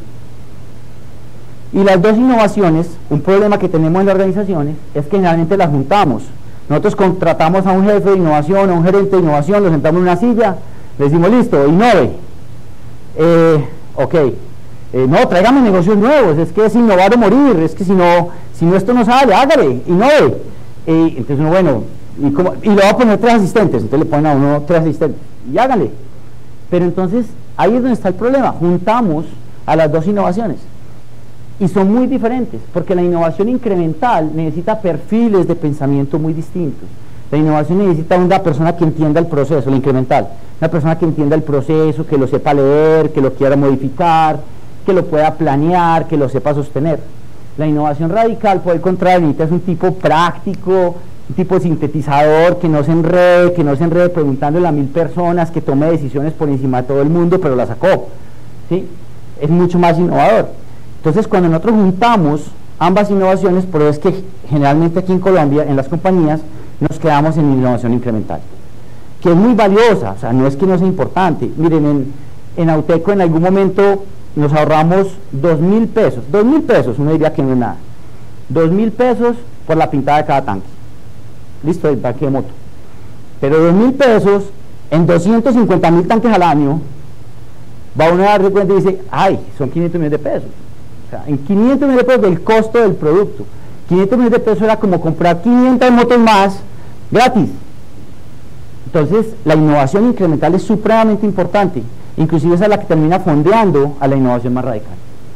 Y las dos innovaciones, un problema que tenemos en las organizaciones es que generalmente las juntamos. Nosotros contratamos a un jefe de innovación, a un gerente de innovación, lo sentamos en una silla, le decimos, listo, innove. Eh, ok, eh, no, tráigame negocios nuevos, es que es innovar o morir, es que si no, si no esto no sale, hágale, innove. Eh, entonces uno, bueno, y, como, y le va a poner tres asistentes, entonces le ponen a uno tres asistentes, y hágale. Pero entonces, ahí es donde está el problema, juntamos a las dos innovaciones. Y son muy diferentes, porque la innovación incremental necesita perfiles de pensamiento muy distintos. La innovación necesita una persona que entienda el proceso, la incremental, una persona que entienda el proceso, que lo sepa leer, que lo quiera modificar, que lo pueda planear, que lo sepa sostener. La innovación radical, por el contrario, necesita es un tipo práctico, un tipo sintetizador, que no se enrede, que no se enrede preguntándole a mil personas, que tome decisiones por encima de todo el mundo, pero la sacó, ¿sí? Es mucho más innovador. Entonces, cuando nosotros juntamos ambas innovaciones, por eso es que generalmente aquí en Colombia, en las compañías, nos quedamos en innovación incremental, que es muy valiosa, o sea, no es que no sea importante. Miren, en, en Auteco en algún momento nos ahorramos dos mil pesos, dos mil pesos, uno diría que no es nada, dos mil pesos por la pintada de cada tanque, listo, el tanque de moto, pero dos mil pesos en doscientos cincuenta mil tanques al año, va uno a darse cuenta y dice, ay, son quinientos millones de pesos, o sea, en quinientos millones de pesos del costo del producto, quinientos millones de pesos era como comprar quinientas motos más, gratis. Entonces, la innovación incremental es supremamente importante, inclusive esa es la que termina fondeando a la innovación más radical.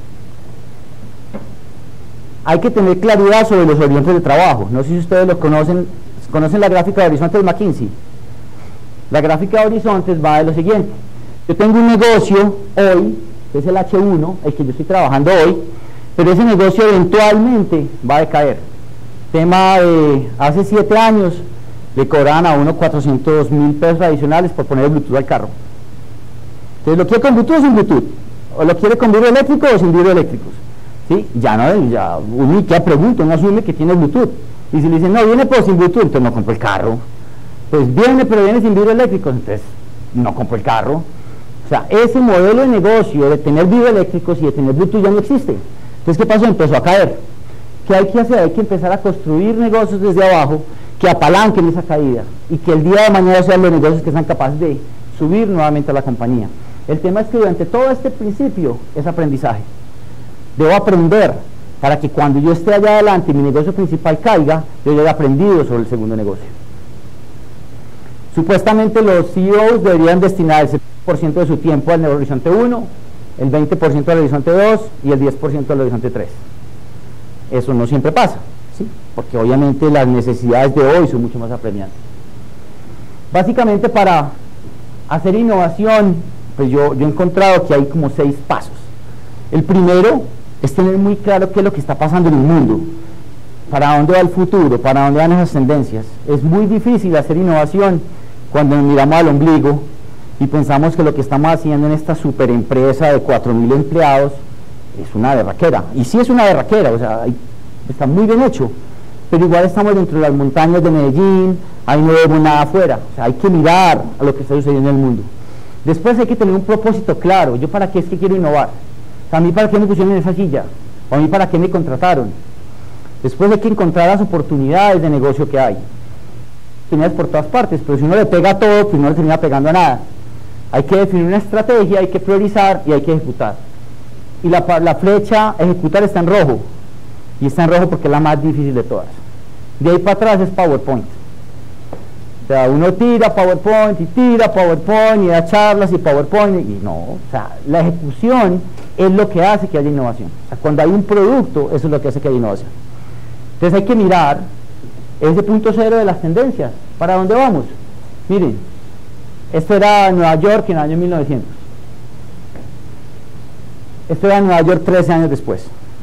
Hay que tener claridad sobre los horizontes de trabajo. No sé si ustedes lo conocen, conocen la gráfica de horizontes de McKinsey. La gráfica de horizontes va de lo siguiente: yo tengo un negocio hoy, que es el hache uno, el que yo estoy trabajando hoy, pero ese negocio eventualmente va a decaer. Tema de hace siete años, le cobraban a uno cuatrocientos mil pesos adicionales por poner el Bluetooth al carro. Entonces, ¿lo quiere con Bluetooth o sin Bluetooth? ¿O lo quiere con vidrio eléctrico o sin vidrio eléctricos? ¿Sí? Ya no, ya uno ya pregunta, uno asume que tiene Bluetooth. Y si le dicen, no, viene pero sin Bluetooth, entonces no compro el carro. Pues viene, pero viene sin vidrio eléctricos, entonces no compro el carro. O sea, ese modelo de negocio de tener vidrio eléctricos y de tener Bluetooth ya no existe. Entonces, ¿qué pasó? Empezó a caer. ¿Qué hay que hacer? Hay que empezar a construir negocios desde abajo que apalanquen esa caída y que el día de mañana sean los negocios que sean capaces de subir nuevamente a la compañía. El tema es que durante todo este principio es aprendizaje. Debo aprender para que cuando yo esté allá adelante y mi negocio principal caiga, yo ya haya aprendido sobre el segundo negocio. Supuestamente los C E Os deberían destinar el setenta por ciento de su tiempo al horizonte uno, el veinte por ciento al horizonte dos y el diez por ciento al horizonte tres. Eso no siempre pasa, ¿sí? Porque obviamente las necesidades de hoy son mucho más apremiantes. Básicamente, para hacer innovación, pues yo, yo he encontrado que hay como seis pasos. El primero es tener muy claro qué es lo que está pasando en el mundo, para dónde va el futuro, para dónde van esas tendencias. Es muy difícil hacer innovación cuando nos miramos al ombligo y pensamos que lo que estamos haciendo en esta super empresa de cuatro mil empleados es una berraquera. Y sí es una berraquera, o sea, hay, está muy bien hecho, pero igual estamos dentro de las montañas de Medellín, ahí no vemos nada afuera. O sea, hay que mirar a lo que está sucediendo en el mundo. Después hay que tener un propósito claro. ¿Yo para qué es que quiero innovar? O sea, ¿a mí para qué me pusieron en esa silla? ¿O a mí para qué me contrataron? Después hay que encontrar las oportunidades de negocio que hay. Oportunidades por todas partes, pero si uno le pega a todo, pues no le termina pegando a nada. Hay que definir una estrategia, hay que priorizar y hay que ejecutar. Y la, la flecha ejecutar está en rojo. Y está en rojo porque es la más difícil de todas. De ahí para atrás es PowerPoint. O sea, uno tira PowerPoint y tira PowerPoint y da charlas y PowerPoint y no, o sea, la ejecución es lo que hace que haya innovación. O sea, cuando hay un producto, eso es lo que hace que haya innovación. Entonces hay que mirar ese punto cero de las tendencias. ¿Para dónde vamos? Miren, esto era Nueva York en el año mil novecientos. Esto era Nueva York trece años después.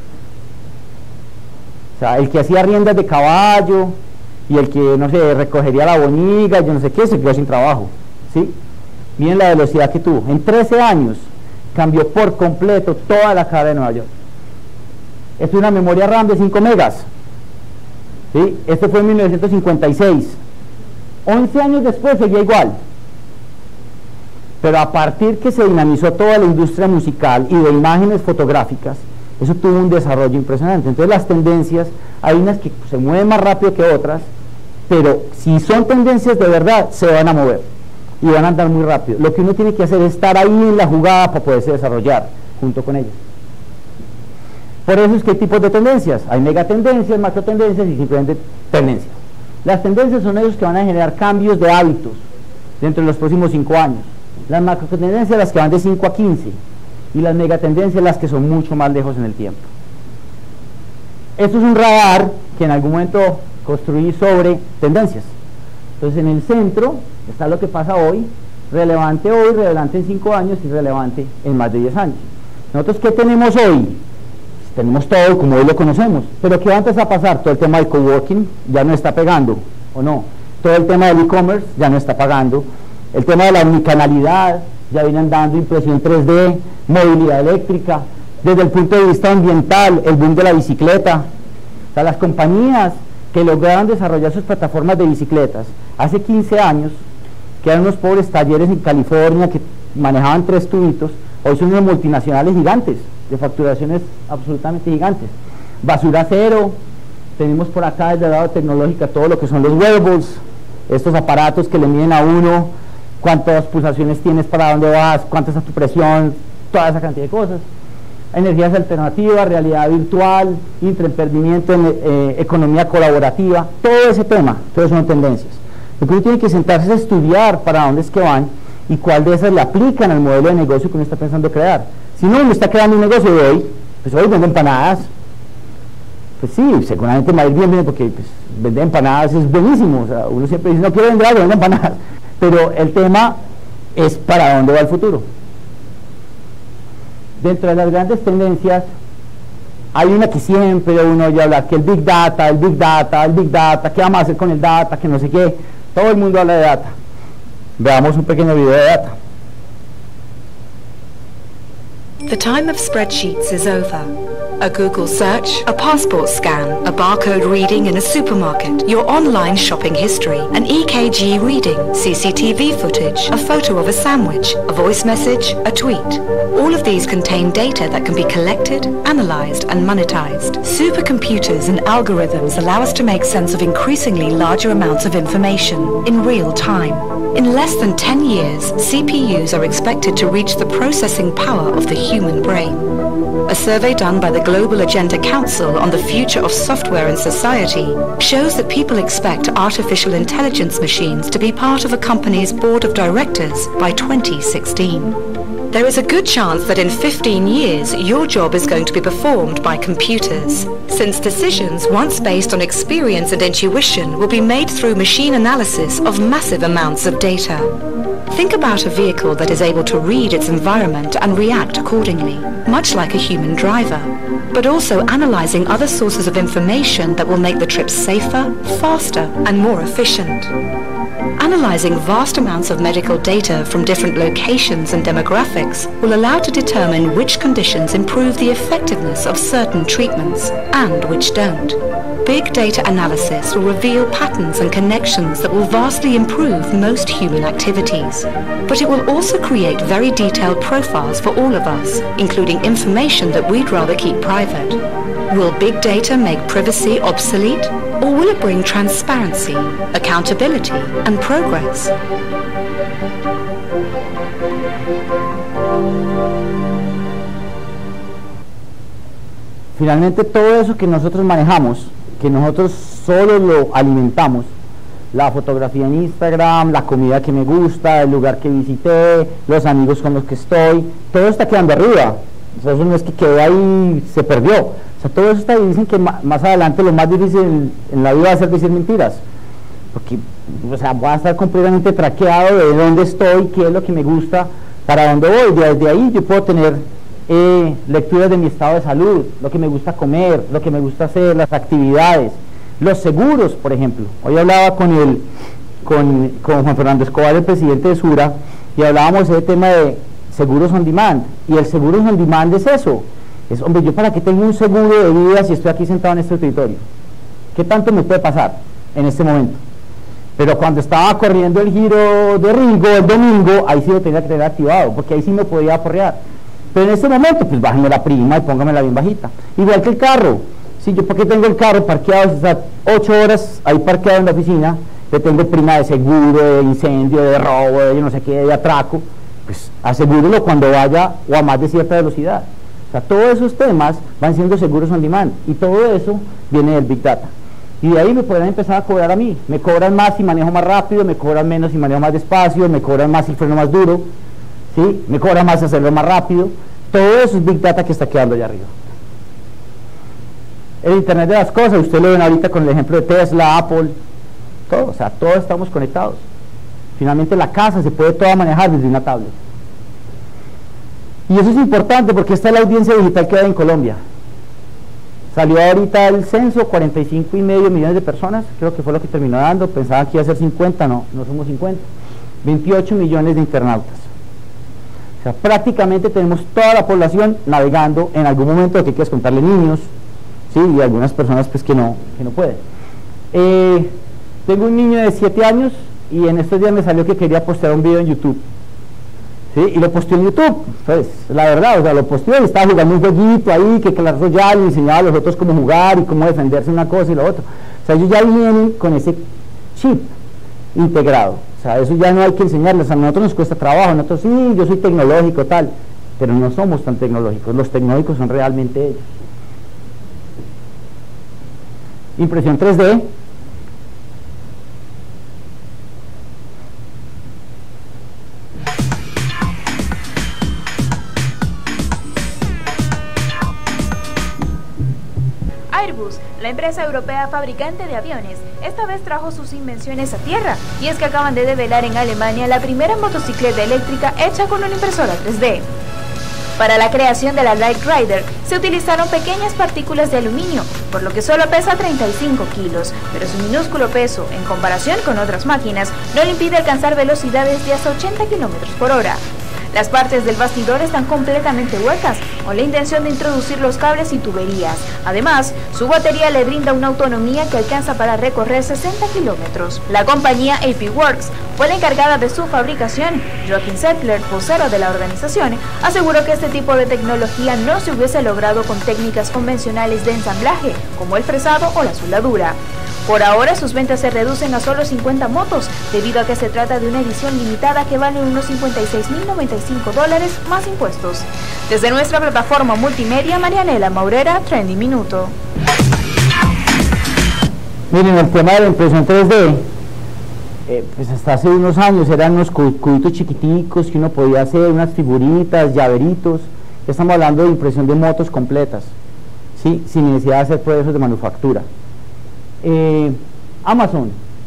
O sea, el que hacía riendas de caballo y el que, no sé, recogería la boniga, yo no sé qué, se quedó sin trabajo, ¿sí? Miren la velocidad que tuvo. En trece años cambió por completo toda la cara de Nueva York. Esto es una memoria RAM de cinco megas, ¿sí? Esto fue en mil novecientos cincuenta y seis. once años después seguía igual. Pero a partir que se dinamizó toda la industria musical y de imágenes fotográficas, eso tuvo un desarrollo impresionante. Entonces las tendencias, hay unas que se mueven más rápido que otras, pero si son tendencias de verdad, se van a mover y van a andar muy rápido. Lo que uno tiene que hacer es estar ahí en la jugada para poderse desarrollar junto con ellas. Por eso es que hay tipos de tendencias. Hay megatendencias, macrotendencias y simplemente tendencias. Las tendencias son esos que van a generar cambios de hábitos dentro de los próximos cinco años. Las macrotendencias las que van de cinco a quince y las megatendencias las que son mucho más lejos en el tiempo. Esto es un radar que en algún momento construí sobre tendencias. Entonces en el centro está lo que pasa hoy, relevante hoy, relevante en cinco años y relevante en más de diez años. Nosotros, ¿qué tenemos hoy? tenemos todo como hoy lo conocemos, pero ¿qué va a empezar a pasar? Todo el tema del coworking ya no está pegando, ¿o no? Todo el tema del e-commerce ya no está pagando, el tema de la omnicanalidad, ya vienen dando impresión tres D, movilidad eléctrica, desde el punto de vista ambiental, el boom de la bicicleta. O sea, las compañías que lograron desarrollar sus plataformas de bicicletas hace quince años, que eran unos pobres talleres en California que manejaban tres tubitos, hoy son unos multinacionales gigantes, de facturaciones absolutamente gigantes. Basura cero, tenemos por acá desde el lado tecnológico todo lo que son los wearables, estos aparatos que le miden a uno cuántas pulsaciones tienes, para dónde vas, cuánta es tu presión, toda esa cantidad de cosas. Energías alternativas, realidad virtual, intraemprendimiento, eh, economía colaborativa, todo ese tema, todas son tendencias. Lo que uno tiene que sentarse es estudiar para dónde es que van y cuál de esas le aplican al modelo de negocio que uno está pensando crear. Si no, uno está creando un negocio de hoy, pues hoy vende empanadas, pues sí, seguramente me va a ir bien, bien porque pues, vender empanadas es buenísimo, o sea, uno siempre dice, no quiero vender algo, vende empanadas, pero el tema es para dónde va el futuro. Dentro de las grandes tendencias, hay una que siempre uno oye hablar, que el Big Data, el Big Data, el Big Data, ¿qué vamos a hacer con el Data? Que no sé qué, todo el mundo habla de Data. Veamos un pequeño video de Data. The time of spreadsheets is over. A Google search, a passport scan, a barcode reading in a supermarket, your online shopping history, an E K G reading, C C T V footage, a photo of a sandwich, a voice message, a tweet. All of these contain data that can be collected, analyzed, and monetized. Supercomputers and algorithms allow us to make sense of increasingly larger amounts of information in real time. In less than ten years, C P Us are expected to reach the processing power of the human brain. A survey done by the Global Agenda Council on the Future of Software and Society shows that people expect artificial intelligence machines to be part of a company's board of directors by twenty sixteen. There is a good chance that in fifteen years, your job is going to be performed by computers, since decisions once based on experience and intuition will be made through machine analysis of massive amounts of data. Think about a vehicle that is able to read its environment and react accordingly, much like a human driver, but also analyzing other sources of information that will make the trip safer, faster, and more efficient. Analyzing vast amounts of medical data from different locations and demographics will allow to determine which conditions improve the effectiveness of certain treatments and which don't. Big data analysis will reveal patterns and connections that will vastly improve most human activities. But it will also create very detailed profiles for all of us, including information that we'd rather keep private. Will big data make privacy obsolete? Or will it bring transparency, accountability, and progress? Finalmente, todo eso que nosotros manejamos, que nosotros solo lo alimentamos, la fotografía en Instagram, la comida que me gusta, el lugar que visité, los amigos con los que estoy, todo está quedando arriba. O sea, eso no es que quedó ahí y se perdió. O sea, todo eso está ahí. Dicen que más adelante lo más difícil en, en la vida va a ser decir mentiras, porque o sea, voy a estar completamente traqueado de dónde estoy, qué es lo que me gusta, para dónde voy. Desde ahí yo puedo tener eh, lecturas de mi estado de salud, lo que me gusta comer, lo que me gusta hacer, las actividades, los seguros, por ejemplo. Hoy hablaba con, el, con, con Juan Fernando Escobar, el presidente de Sura, y hablábamos del tema de seguros on demand, y el seguro on demand es eso, es, hombre, yo para qué tengo un seguro de vida si estoy aquí sentado en este escritorio, ¿qué tanto me puede pasar en este momento? Pero cuando estaba corriendo el giro de Ringo el domingo, ahí sí lo tenía que tener activado, porque ahí sí me podía aporrear, pero en este momento, pues bájame la prima y póngamela bien bajita, igual que el carro. Si yo porque tengo el carro parqueado, o sea, ocho horas ahí parqueado en la oficina, le tengo prima de seguro, de incendio, de robo, de yo no sé qué, de atraco, pues asegúrelo cuando vaya o a más de cierta velocidad. O sea, todos esos temas van siendo seguros on demand y todo eso viene del Big Data. Y de ahí me podrán empezar a cobrar a mí. Me cobran más si manejo más rápido, me cobran menos si manejo más despacio, me cobran más si freno más duro, ¿sí? Me cobran más si hacerlo más rápido. Todo eso es Big Data que está quedando allá arriba. El Internet de las cosas, ustedes lo ven ahorita con el ejemplo de Tesla, Apple, todo, o sea, todos estamos conectados. Finalmente la casa se puede toda manejar desde una tablet. Y eso es importante porque esta es la audiencia digital que hay en Colombia. Salió ahorita el censo, cuarenta y cinco y medio millones de personas, creo que fue lo que terminó dando, pensaban que iba a ser cincuenta, no, no somos cincuenta, veintiocho millones de internautas. O sea, prácticamente tenemos toda la población navegando en algún momento, lo que quieras contarle, niños, ¿sí? Y algunas personas pues que no, que no pueden. Eh, tengo un niño de siete años y en estos días me salió que quería postear un video en YouTube. ¿Sí? Y lo posteó en YouTube, pues, la verdad, o sea, lo posteó y estaba jugando un jueguito ahí, que Clash Royale le enseñaba a los otros cómo jugar y cómo defenderse una cosa y lo otro. O sea, ellos ya vienen con ese chip integrado, o sea, eso ya no hay que enseñarles, a nosotros nos cuesta trabajo, nosotros sí, yo soy tecnológico, tal, pero no somos tan tecnológicos, los tecnológicos son realmente ellos. Impresión tres D. Airbus, la empresa europea fabricante de aviones, esta vez trajo sus invenciones a tierra, y es que acaban de develar en Alemania la primera motocicleta eléctrica hecha con una impresora tres D. Para la creación de la Light Rider se utilizaron pequeñas partículas de aluminio, por lo que solo pesa treinta y cinco kilos, pero su minúsculo peso, en comparación con otras máquinas, no le impide alcanzar velocidades de hasta ochenta kilómetros por hora. Las partes del bastidor están completamente huecas, con la intención de introducir los cables y tuberías. Además, su batería le brinda una autonomía que alcanza para recorrer sesenta kilómetros. La compañía A P Works fue la encargada de su fabricación. Joachim Settler, vocero de la organización, aseguró que este tipo de tecnología no se hubiese logrado con técnicas convencionales de ensamblaje, como el fresado o la soldadura. Por ahora sus ventas se reducen a solo cincuenta motos, debido a que se trata de una edición limitada que vale unos cincuenta y seis mil noventa y cinco dólares más impuestos. Desde nuestra plataforma multimedia, Marianela Maurera, Trending Minuto. Miren, el tema de la impresión tres D, eh, pues hasta hace unos años eran unos cubitos chiquiticos que uno podía hacer, unas figuritas, llaveritos. Ya estamos hablando de impresión de motos completas, ¿sí? Sin necesidad de hacer procesos de manufactura. Eh, Amazon,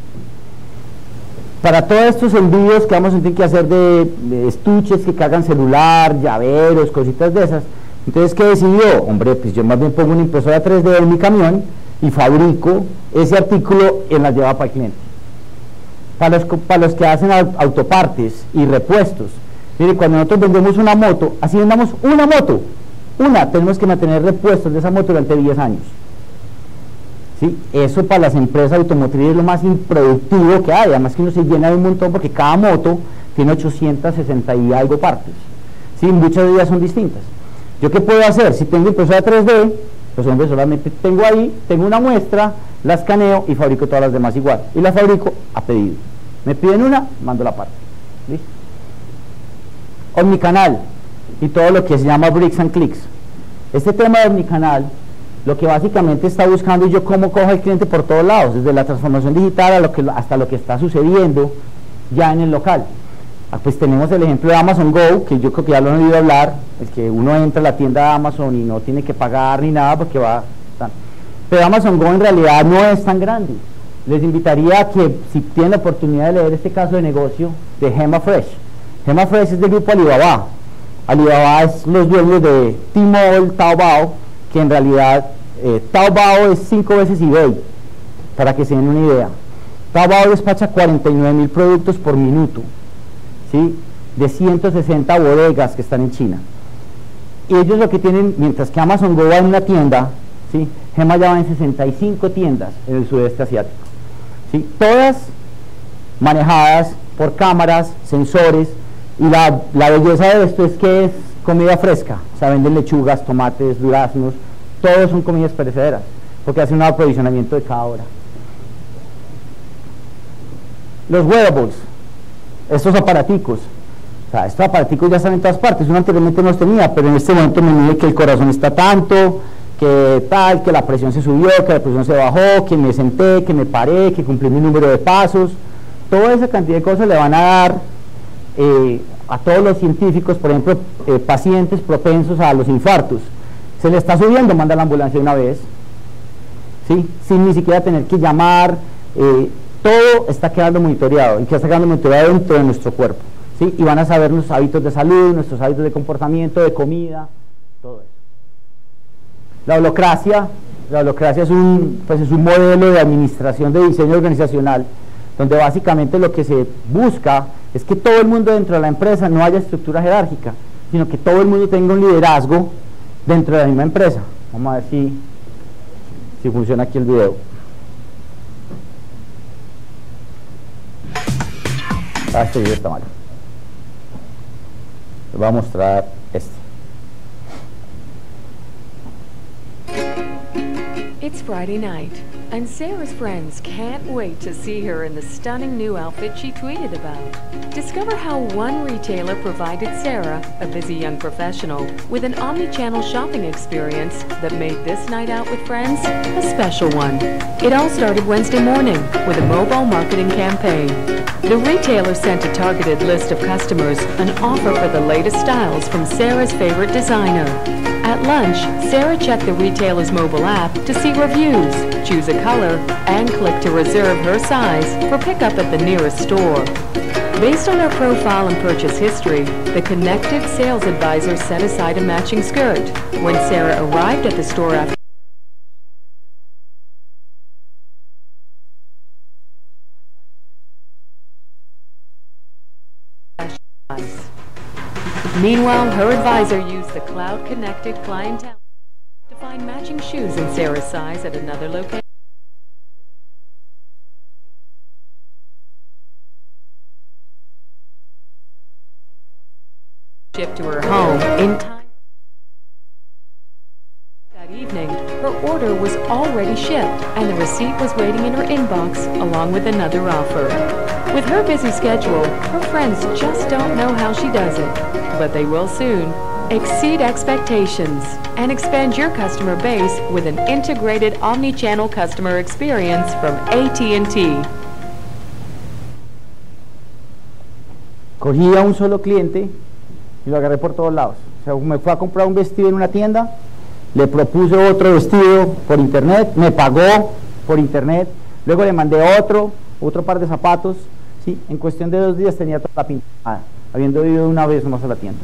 para todos estos envíos que vamos a tener que hacer de, de estuches que cargan celular, llaveros, cositas de esas, entonces ¿qué decidió? Hombre, pues yo más bien pongo una impresora tres D en mi camión y fabrico ese artículo y la llevo para el cliente. Para los, para los que hacen autopartes y repuestos, mire, cuando nosotros vendemos una moto, así vendamos una moto, una, tenemos que mantener repuestos de esa moto durante diez años. ¿Sí? Eso para las empresas automotrices es lo más improductivo que hay, además que uno se llena de un montón porque cada moto tiene ochocientas sesenta y algo partes, ¿sí? Muchas de ellas son distintas. ¿Yo qué puedo hacer? Si tengo impresora tres D, pues hombre, solamente tengo ahí, tengo una muestra, la escaneo y fabrico todas las demás igual, y la fabrico a pedido. Me piden una, mando la parte. ¿Listo? Omnicanal y todo lo que se llama bricks and clicks. Este tema de omnicanal, lo que básicamente está buscando yo cómo cojo al cliente por todos lados, desde la transformación digital a lo que, hasta lo que está sucediendo ya en el local. Ah, pues tenemos el ejemplo de Amazon Go, que yo creo que ya lo han oído hablar, es que uno entra a la tienda de Amazon y no tiene que pagar ni nada porque va... Tan. Pero Amazon Go en realidad no es tan grande. Les invitaría a que, si tienen la oportunidad de leer este caso de negocio de Gema Fresh. Gema Fresh es del grupo Alibaba. Alibaba es los dueños de Tmall, Taobao, que en realidad eh, Taobao es cinco veces eBay, para que se den una idea. Taobao despacha cuarenta y nueve mil productos por minuto, ¿sí? De ciento sesenta bodegas que están en China. Y ellos lo que tienen, mientras que Amazon Go va en una tienda, ¿sí? Gema ya va en sesenta y cinco tiendas en el sudeste asiático, ¿sí? Todas manejadas por cámaras, sensores, y la, la belleza de esto es que es comida fresca, o sea, venden lechugas, tomates, duraznos, todos son comidas perecederas, porque hacen un aprovisionamiento de cada hora. Los wearables, estos aparaticos, o sea, estos aparaticos ya están en todas partes, uno anteriormente no los tenía, pero en este momento me mide que el corazón está tanto, que tal, que la presión se subió, que la presión se bajó, que me senté, que me paré, que cumplí mi número de pasos, toda esa cantidad de cosas le van a dar eh, a todos los científicos, por ejemplo, eh, pacientes propensos a los infartos. Se le está subiendo, manda la ambulancia una vez, ¿sí? Sin ni siquiera tener que llamar, eh, todo está quedando monitoreado, y que está quedando monitoreado dentro de nuestro cuerpo, ¿sí? Y van a saber nuestros hábitos de salud, nuestros hábitos de comportamiento, de comida, todo eso. La holocracia, La holacracia es un, pues es un modelo de administración de diseño organizacional, donde básicamente lo que se busca es que todo el mundo dentro de la empresa no haya estructura jerárquica, sino que todo el mundo tenga un liderazgo dentro de la misma empresa. Vamos a ver si, si funciona aquí el video. Ah, este video está mal. Les voy a mostrar este. It's Friday night, and Sarah's friends can't wait to see her in the stunning new outfit she tweeted about. Discover how one retailer provided Sarah, a busy young professional, with an omni-channel shopping experience that made this night out with friends a special one. It all started Wednesday morning with a mobile marketing campaign. The retailer sent a targeted list of customers an offer for the latest styles from Sarah's favorite designer. At lunch, Sarah checked the retailer's mobile app to see reviews, choose a color, and click to reserve her size for pickup at the nearest store. Based on her profile and purchase history, the connected sales advisor set aside a matching skirt. When Sarah arrived at the store after Meanwhile, her advisor used the cloud-connected clientele to find matching shoes in Sarah's size at another location. Shipped to her home in time. That evening, her order was already shipped, and the receipt was waiting in her inbox along with another offer. With her busy schedule, her friends just don't know how she does it, but they will soon. Exceed expectations and expand your customer base with an integrated omni-channel customer experience from A T and T. Cogí a un solo cliente y lo agarré por todos lados. O sea, me fue a comprar un vestido en una tienda, le propuse otro vestido por internet, me pagó por internet, luego le mandé otro, otro par de zapatos. Sí, en cuestión de dos días tenía toda la pintada, habiendo ido una vez más a la tienda.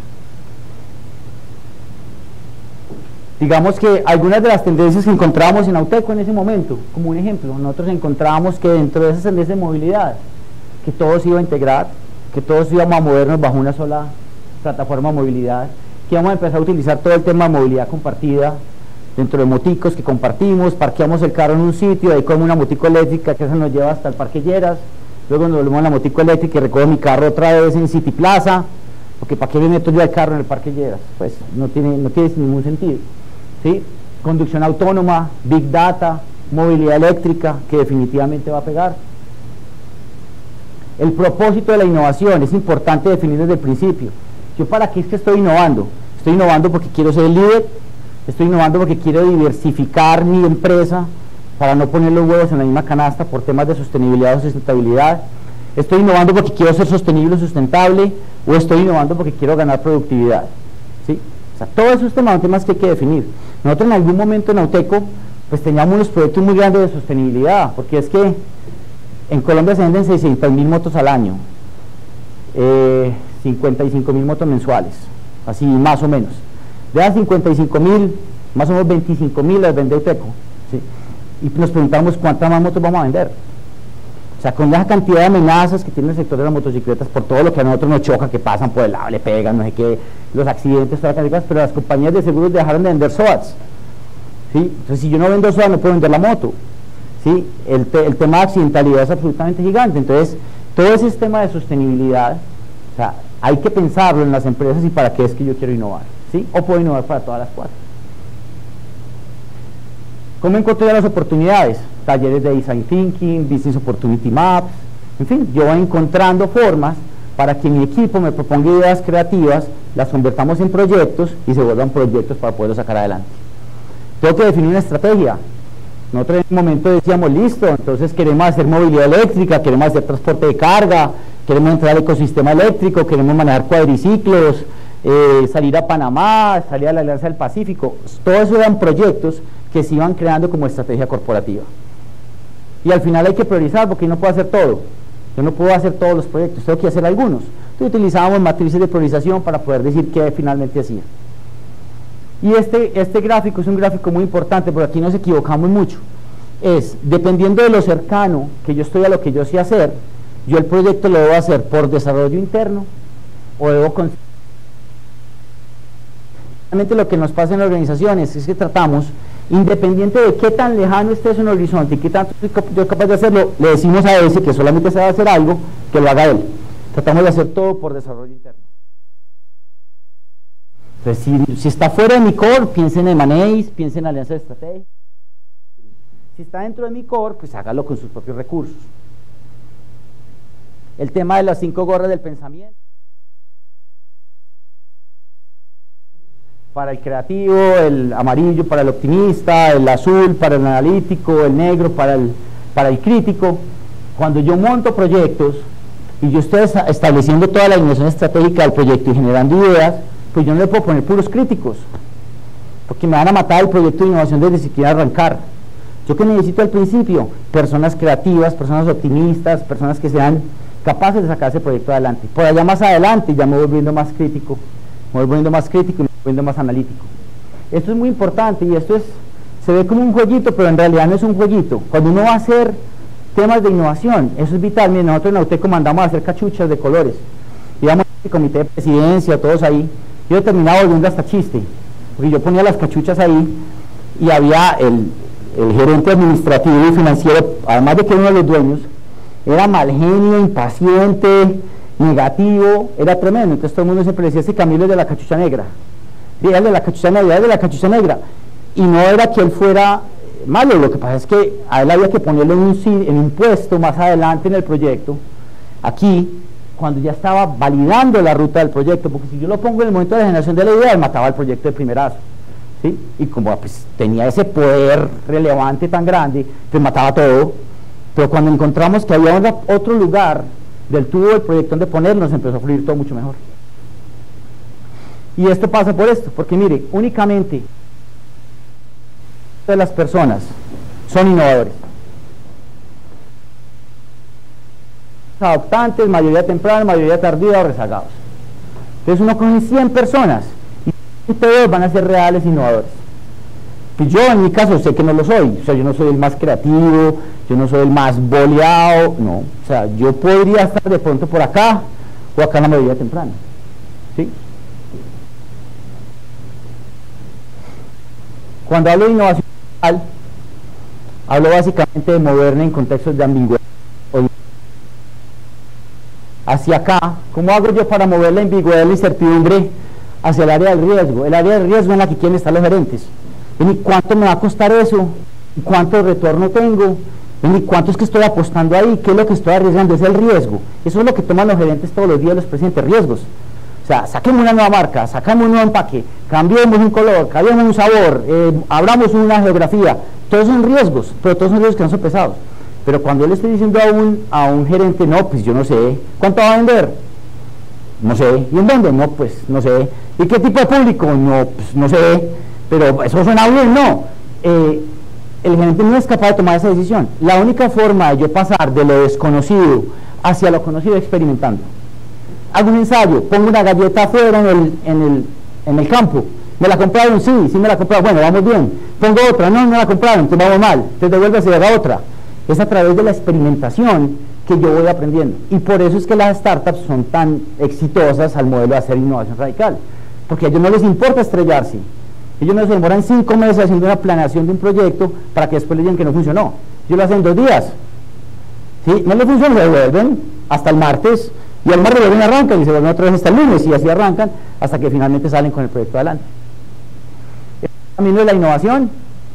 Digamos que algunas de las tendencias que encontrábamos en Auteco en ese momento, como un ejemplo, nosotros encontrábamos que dentro de esas tendencias de movilidad, que todo se iba a integrar, que todos íbamos a movernos bajo una sola plataforma de movilidad, que íbamos a empezar a utilizar todo el tema de movilidad compartida, dentro de moticos que compartimos, parqueamos el carro en un sitio, ahí como una motico eléctrica que se nos lleva hasta el Parque Lleras, luego nos volvemos en la motico eléctrica y recojo mi carro otra vez en City Plaza, porque ¿para qué me meto yo al carro en el Parque Lleras? Pues no tiene, no tiene ningún sentido. ¿Sí? Conducción autónoma, Big Data, movilidad eléctrica, que definitivamente va a pegar. El propósito de la innovación es importante definir desde el principio. ¿Yo para qué es que estoy innovando? Estoy innovando porque quiero ser el líder, estoy innovando porque quiero diversificar mi empresa para no poner los huevos en la misma canasta por temas de sostenibilidad o sustentabilidad. Estoy innovando porque quiero ser sostenible o sustentable, o estoy innovando porque quiero ganar productividad. ¿Sí? O sea, todos esos temas son temas que hay que definir. Nosotros en algún momento en Auteco pues teníamos unos proyectos muy grandes de sostenibilidad, porque es que en Colombia se venden seiscientas mil motos al año, eh, cincuenta y cinco mil motos mensuales, así más o menos. De esas cincuenta y cinco mil, más o menos veinticinco mil las vende Auteco, ¿sí? Y nos preguntamos cuántas más motos vamos a vender. O sea, con esa cantidad de amenazas que tiene el sector de las motocicletas por todo lo que a nosotros nos choca, que pasan por el lado, le pegan, no sé qué, los accidentes, todas las cosas, pero las compañías de seguros dejaron de vender S O A Ts, ¿sí? Entonces, si yo no vendo S O A T, no puedo vender la moto, ¿sí? El, te, el tema de accidentalidad es absolutamente gigante. Entonces, todo ese tema de sostenibilidad, o sea, hay que pensarlo en las empresas y para qué es que yo quiero innovar, ¿sí? O puedo innovar para todas las cuatro. ¿Cómo encontré las oportunidades? Talleres de Design Thinking, Business Opportunity Maps, en fin, yo voy encontrando formas para que mi equipo me proponga ideas creativas, las convertamos en proyectos y se vuelvan proyectos para poderlos sacar adelante. Tengo que definir una estrategia. Nosotros en un momento decíamos, listo, entonces queremos hacer movilidad eléctrica, queremos hacer transporte de carga, queremos entrar al ecosistema eléctrico, queremos manejar cuadriciclos, eh, salir a Panamá, salir a la Alianza del Pacífico. Todos esos eran proyectos que se iban creando como estrategia corporativa. Y al final hay que priorizar, porque yo no puedo hacer todo. Yo no puedo hacer todos los proyectos, tengo que hacer algunos. Entonces utilizábamos matrices de priorización para poder decir qué finalmente hacía. Y este, este gráfico es un gráfico muy importante, porque aquí nos equivocamos mucho. Es, dependiendo de lo cercano que yo estoy a lo que yo sé hacer, yo el proyecto lo debo hacer por desarrollo interno o debo con... Realmente lo que nos pasa en las organizaciones es que tratamos, independiente de qué tan lejano esté eso en el horizonte y qué tanto yo capaz de hacerlo, le decimos a ese que solamente sabe hacer algo, que lo haga él. Tratamos de hacer todo por desarrollo interno. Entonces, si, si está fuera de mi core, piensen en M and A's, piensen en alianzas estratégicas. Si está dentro de mi core, pues hágalo con sus propios recursos. El tema de las cinco gorras del pensamiento. Para el creativo, el amarillo para el optimista, el azul para el analítico, el negro para el, para el crítico. Cuando yo monto proyectos y yo estoy estableciendo toda la dimensión estratégica del proyecto y generando ideas, pues yo no le puedo poner puros críticos, porque me van a matar el proyecto de innovación desde siquiera arrancar. Yo que necesito al principio personas creativas, personas optimistas, personas que sean capaces de sacar ese proyecto adelante. Por allá más adelante ya me voy volviendo más crítico, me voy volviendo más crítico y me voy volviendo más analítico. Esto es muy importante y esto es, se ve como un jueguito, pero en realidad no es un jueguito. Cuando uno va a hacer temas de innovación, eso es vital. Miren, nosotros en Auteco mandamos a hacer cachuchas de colores, íbamos al comité de presidencia, todos ahí. Yo terminaba volviendo hasta chiste, porque yo ponía las cachuchas ahí y había el, el gerente administrativo y financiero, además de que uno de los dueños, era mal genio, impaciente, negativo, era tremendo. Entonces todo el mundo siempre decía, ese Camilo es de la cachucha negra, era de la cachucha negra, era de la cachucha negra, y no era que él fuera malo, lo que pasa es que a él había que ponerlo en un, en un puesto más adelante en el proyecto, aquí, cuando ya estaba validando la ruta del proyecto, porque si yo lo pongo en el momento de la generación de la idea, él mataba el proyecto de primerazo, ¿sí? Y como pues, tenía ese poder relevante tan grande, pues mataba todo. Pero cuando encontramos que había una, otro lugar del tubo del proyecto donde ponernos, empezó a fluir todo mucho mejor. Y esto pasa por esto, porque mire, únicamente de las personas son innovadores. Adoptantes, mayoría temprana, mayoría tardía o rezagados. Entonces uno coge cien personas y todos van a ser reales innovadores. Y yo en mi caso sé que no lo soy, o sea, yo no soy el más creativo, yo no soy el más boleado, no, o sea, yo podría estar de pronto por acá o acá en la mayoría temprana, ¿sí? Cuando hablo de innovación digital, hablo básicamente de moverme en contextos de ambigüedad. Hacia acá, ¿cómo hago yo para mover la ambigüedad y la incertidumbre hacia el área del riesgo? El área del riesgo en la que quieren estar los gerentes. ¿Y cuánto me va a costar eso? ¿Y cuánto retorno tengo? ¿Y cuánto es que estoy apostando ahí? ¿Qué es lo que estoy arriesgando? Es el riesgo. Eso es lo que toman los gerentes todos los días, los presidentes, riesgos. O sea, saquemos una nueva marca, sacamos un nuevo empaque, cambiemos un color, cambiemos un sabor, eh, abramos una geografía. Todos son riesgos, pero todos son riesgos que no son pesados. Pero cuando yo le estoy diciendo a un, a un gerente, no, pues yo no sé, ¿cuánto va a vender? No sé. ¿Y en dónde? No, pues no sé. ¿Y qué tipo de público? No, pues no sé. Pero eso suena bien, no. Eh, el gerente no es capaz de tomar esa decisión. La única forma de yo pasar de lo desconocido hacia lo conocido es experimentando. Hago un ensayo, pongo una galleta afuera en el, en el, en el campo. ¿Me la compraron? Sí, sí me la compraron. Bueno, vamos bien. Pongo otra, no, no me la compraron, entonces vamos mal. Entonces devuelve a hacer otra. Es a través de la experimentación que yo voy aprendiendo. Y por eso es que las startups son tan exitosas al modelo de hacer innovación radical. Porque a ellos no les importa estrellarse. Ellos no se demoran cinco meses haciendo una planeación de un proyecto para que después le digan que no funcionó. Ellos lo hacen en dos días. ¿Sí? No le funciona, lo devuelven hasta el martes, y al martes vuelven y arrancan, y se vuelven otra vez hasta el lunes, y así arrancan hasta que finalmente salen con el proyecto adelante. El camino de la innovación,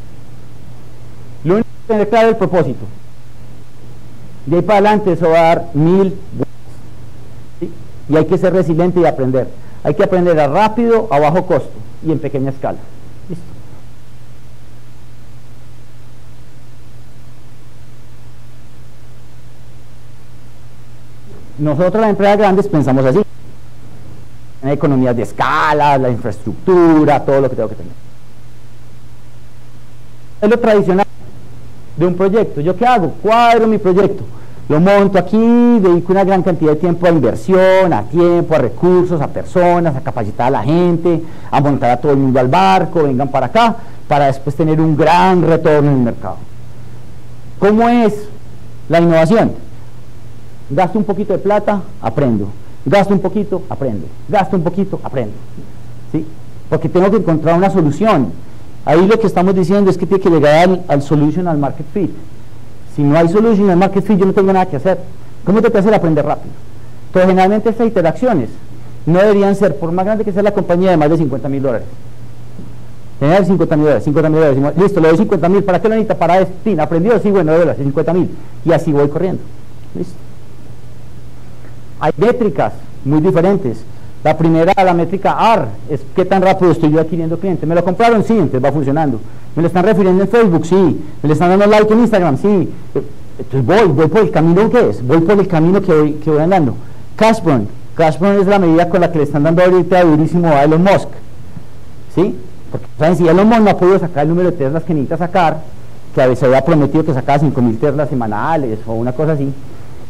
lo único que tener claro es el propósito. De ahí para adelante eso va a dar mil vueltas, ¿sí? Y hay que ser resiliente y aprender. Hay que aprender a rápido, a bajo costo y en pequeña escala. ¿Listo? Nosotros las empresas grandes pensamos así, en economías de escala, la infraestructura, todo lo que tengo que tener. Es lo tradicional de un proyecto. ¿Yo qué hago? Cuadro mi proyecto. Lo monto aquí, dedico una gran cantidad de tiempo a inversión, a tiempo, a recursos, a personas, a capacitar a la gente, a montar a todo el mundo al barco, vengan para acá, para después tener un gran retorno en el mercado. ¿Cómo es la innovación? Gasto un poquito de plata, aprendo. Gasto un poquito, aprendo. Gasto un poquito, aprendo. ¿Sí? Porque tengo que encontrar una solución. Ahí lo que estamos diciendo es que tiene que llegar al, al solution, al market fit. Si no hay solution, al market fit, yo no tengo nada que hacer. ¿Cómo te hacer aprender rápido? Entonces, generalmente estas interacciones no deberían ser, por más grande que sea la compañía, de más de cincuenta mil dólares. Tener cincuenta mil dólares, cincuenta mil dólares, listo, le doy cincuenta mil, ¿para qué lo necesita? Para esto, sí, aprendió, sí, bueno, dólares, cincuenta mil, y así voy corriendo. Listo. Hay métricas muy diferentes. La primera, la métrica A R, es qué tan rápido estoy yo adquiriendo clientes. ¿Me lo compraron? Sí, entonces va funcionando. ¿Me lo están refiriendo en Facebook? Sí. ¿Me le están dando like en Instagram? Sí. Entonces voy, voy por el camino que es, voy por el camino que voy, que voy andando. Cash burn. Cash burn es la medida con la que le están dando ahorita durísimo a Elon Musk. ¿Sí? Porque, ¿saben? Si Elon Musk no ha podido sacar el número de Teslas que necesita sacar, que a veces había prometido que sacaba cinco mil Teslas semanales o una cosa así.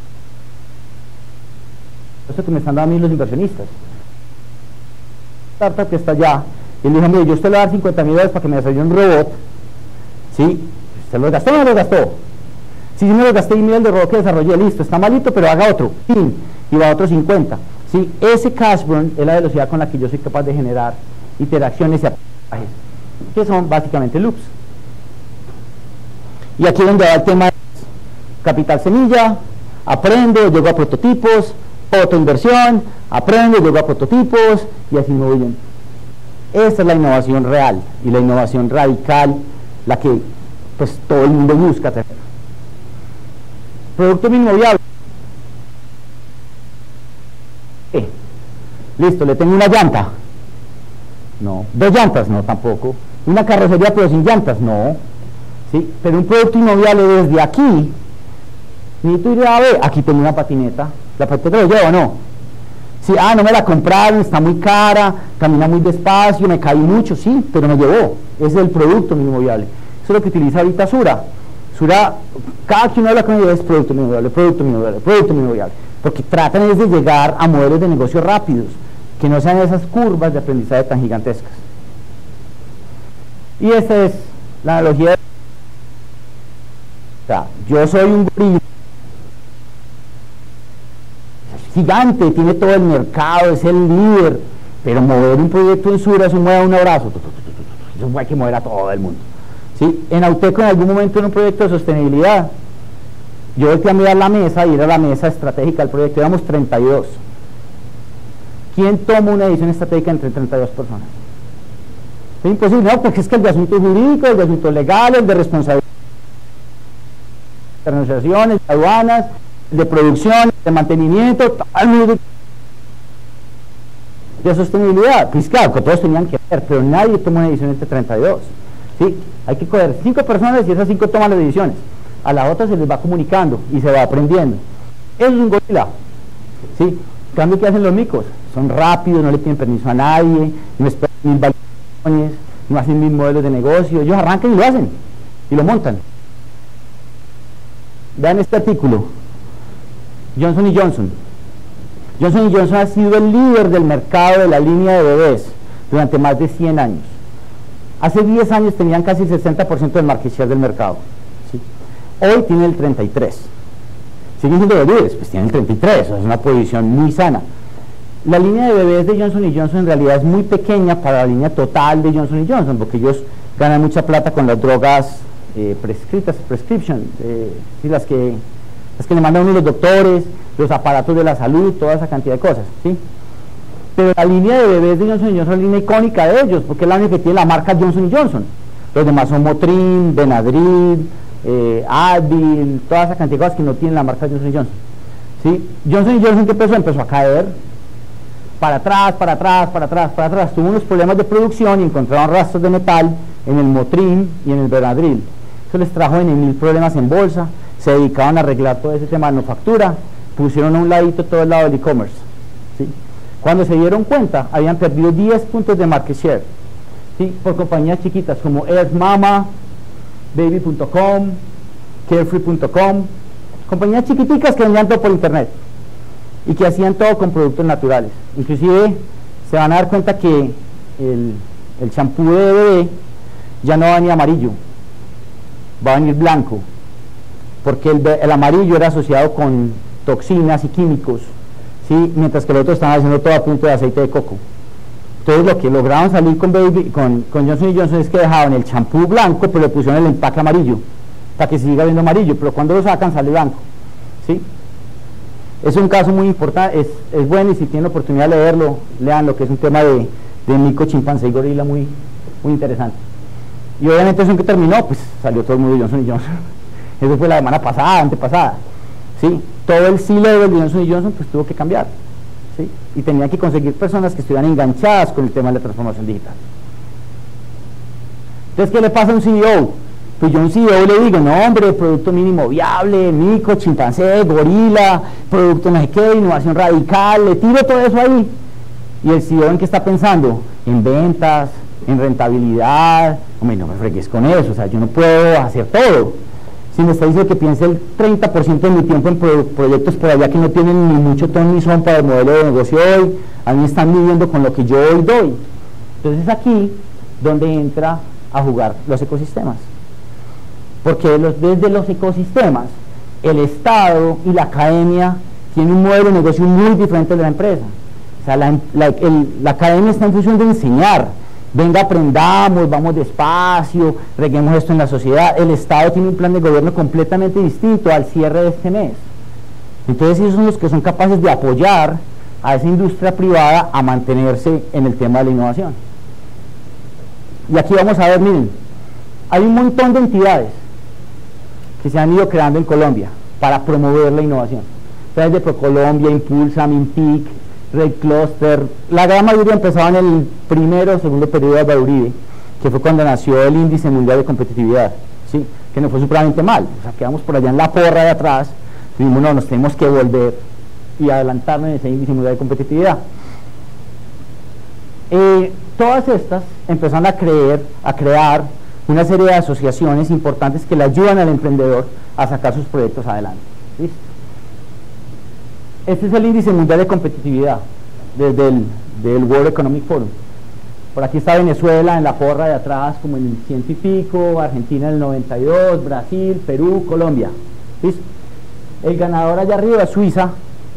Eso que me están dando a mí los inversionistas. Startup que está allá, y él dijo, mire, yo usted le voy a dar cincuenta mil dólares para que me desarrolle un robot. ¿Sí? ¿Usted lo gastó o no lo gastó? Sí, sí me lo gasté y mira el de robot que desarrollé, listo, está malito, pero haga otro. Sí, y va a otro cincuenta. ¿Sí? Ese cash burn es la velocidad con la que yo soy capaz de generar interacciones y aprendizajes, que son básicamente loops. Y aquí es donde va el tema de capital semilla, aprendo, llego a prototipos, autoinversión, aprendo, llego a prototipos y así me voy bien. Esa es la innovación real y la innovación radical, la que pues todo el mundo busca tener. Producto mínimo viable. ¿Qué? Listo, le tengo una llanta. No. Dos llantas, no, tampoco. Una carrocería pero sin llantas, no. ¿Sí? Pero un producto innovable desde aquí, necesito ir a ver, aquí tengo una patineta. ¿La patineta lo llevo o no? Sí, ah, no me la compraron, está muy cara, camina muy despacio, me caí mucho, sí, pero me llevó. Ese es el producto mínimo viable. Eso es lo que utiliza ahorita Sura. Sura, cada que uno habla con ellos es producto mínimo viable, producto mínimo viable, producto mínimo viable. Porque tratan es de llegar a modelos de negocio rápidos, que no sean esas curvas de aprendizaje tan gigantescas. Y esa es la analogía de... O sea, yo soy un gorila gigante, tiene todo el mercado, es el líder, pero mover un proyecto en Sura, eso mueve un abrazo, eso hay que mover a todo el mundo. ¿Sí? En Auteco en algún momento en un proyecto de sostenibilidad, yo volteé a mirar la mesa y era la mesa estratégica del proyecto, éramos treinta y dos. ¿Quién toma una decisión estratégica entre treinta y dos personas? Es imposible, no, porque es que el de asuntos jurídicos, el de asuntos legales, el de responsabilidad de negociaciones, de aduanas, de producción, de mantenimiento, todo el mundo de sostenibilidad, pues claro, que todos tenían que ver, pero nadie toma una decisión entre treinta y dos. ¿Sí? Hay que coger cinco personas y esas cinco toman las decisiones. A la otra se les va comunicando y se va aprendiendo. Eso es un gorila. ¿Sí? En cambio, ¿qué hacen los micos? Son rápidos, no le piden permiso a nadie, no esperan mil validaciones, no hacen mil modelos de negocio, ellos arrancan y lo hacen, y lo montan. Vean este artículo. Johnson y Johnson. Johnson y Johnson ha sido el líder del mercado de la línea de bebés durante más de cien años. Hace diez años tenían casi el sesenta por ciento del market share del mercado. ¿Sí? Hoy tienen el treinta y tres por ciento. Siguen siendo los líderes, pues tienen el treinta y tres por ciento, es una posición muy sana. La línea de bebés de Johnson y Johnson en realidad es muy pequeña para la línea total de Johnson y Johnson, porque ellos ganan mucha plata con las drogas eh, prescritas, prescription, eh, ¿sí? las que las que le mandan a uno los doctores, los aparatos de la salud, toda esa cantidad de cosas, ¿sí? Pero la línea de bebés de Johnson y Johnson es la línea icónica de ellos, porque es la única que tiene la marca Johnson y Johnson. Los demás son Motrin, Benadryl, eh, Advil, toda esa cantidad de cosas que no tienen la marca Johnson y Johnson. ¿Sí? Johnson y Johnson, ¿qué empezó? Empezó a caer, para atrás, para atrás, para atrás, para atrás. Tuvo unos problemas de producción y encontraron rastros de metal en el Motrin y en el Benadryl. Eso les trajo en mil problemas en bolsa. Se dedicaban a arreglar todo ese tema de manufactura, pusieron a un ladito todo el lado del e-commerce. ¿Sí? Cuando se dieron cuenta, habían perdido diez puntos de market share, ¿sí? Por compañías chiquitas como Earth Mama, Baby punto com, Carefree punto com, Compañías chiquiticas que vendían todo por internet y que hacían todo con productos naturales. Inclusive se van a dar cuenta que el, el champú de bebé ya no va a venir amarillo, va a venir blanco, porque el, el amarillo era asociado con toxinas y químicos, ¿sí? Mientras que los otros estaban haciendo todo a punto de aceite de coco. Entonces lo que lograron salir con, Baby, con, con Johnson y Johnson es que dejaban el champú blanco, pero le pusieron el empaque amarillo, para que se siga viendo amarillo, pero cuando lo sacan sale blanco, ¿sí? Es un caso muy importante, es, es bueno, y si tienen la oportunidad de leerlo, leanlo, que es un tema de, de mico, chimpancé y gorila muy, muy interesante. Y obviamente eso en que terminó, pues salió todo el mundo de Johnson y Johnson. Eso fue la semana pasada, antepasada, ¿sí? Todo el C-level de Johnson y Johnson pues tuvo que cambiar, ¿sí? Y tenían que conseguir personas que estuvieran enganchadas con el tema de la transformación digital. Entonces, ¿qué le pasa a un C E O? Pues yo a un C E O le digo, no hombre, producto mínimo viable, mico, chimpancé, gorila, producto no sé qué, innovación radical, le tiro todo eso ahí. Y el C E O, ¿en qué está pensando? En ventas, en rentabilidad. Hombre, no me fregues con eso, o sea, yo no puedo hacer todo. Si me está diciendo que piense el treinta por ciento de mi tiempo en pro proyectos por allá que no tienen ni mucho ton ni son para el modelo de negocio hoy, a mí están midiendo con lo que yo hoy doy. Entonces aquí donde entra a jugar los ecosistemas, porque los, desde los ecosistemas el Estado y la academia tienen un modelo de negocio muy diferente de la empresa. O sea, la, la, el, la academia está en función de enseñar, venga, aprendamos, vamos despacio, reguemos esto en la sociedad. El Estado tiene un plan de gobierno completamente distinto al cierre de este mes. Entonces ellos son los que son capaces de apoyar a esa industria privada a mantenerse en el tema de la innovación. Y aquí vamos a ver, miren, hay un montón de entidades que se han ido creando en Colombia para promover la innovación. Entonces de ProColombia, Impulsa, Mintic, Red Cluster, la gran mayoría empezaban en el primero o segundo periodo de Álvaro Uribe, que fue cuando nació el Índice Mundial de Competitividad, ¿sí? Que no fue supremamente mal, o sea, quedamos por allá en la porra de atrás, y dijimos, no, nos tenemos que volver y adelantarnos en ese Índice Mundial de Competitividad. Eh, todas estas empezaron a, creer, a crear una serie de asociaciones importantes que le ayudan al emprendedor a sacar sus proyectos adelante. ¿Listo? Este es el índice mundial de competitividad desde el del World Economic Forum. Por aquí está Venezuela en la porra de atrás como en el ciento y pico, Argentina en el noventa y dos, Brasil, Perú, Colombia. ¿Listo? El ganador allá arriba es Suiza,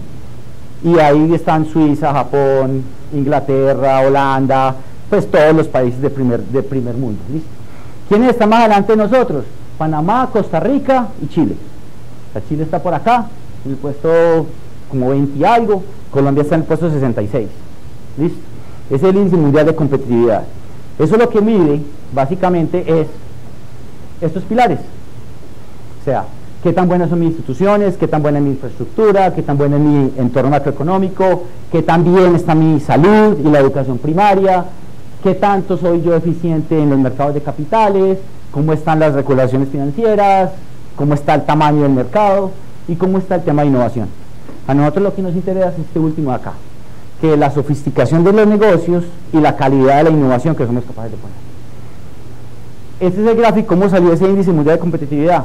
y ahí están Suiza, Japón, Inglaterra, Holanda, pues todos los países de primer, de primer mundo. ¿Listo? ¿Quiénes están más adelante de nosotros? Panamá, Costa Rica y Chile. O sea, Chile está por acá, en el puesto como veinte y algo, Colombia está en el puesto sesenta y seis. ¿Listo? Ese es el índice mundial de competitividad. Eso lo que mide, básicamente, es estos pilares. O sea, qué tan buenas son mis instituciones, qué tan buena es mi infraestructura, qué tan buena es mi entorno macroeconómico, qué tan bien está mi salud y la educación primaria, qué tanto soy yo eficiente en los mercados de capitales, cómo están las regulaciones financieras, cómo está el tamaño del mercado y cómo está el tema de innovación. A nosotros lo que nos interesa es este último de acá, que la sofisticación de los negocios y la calidad de la innovación que somos capaces de poner. Este es el gráfico, cómo salió ese índice mundial de competitividad.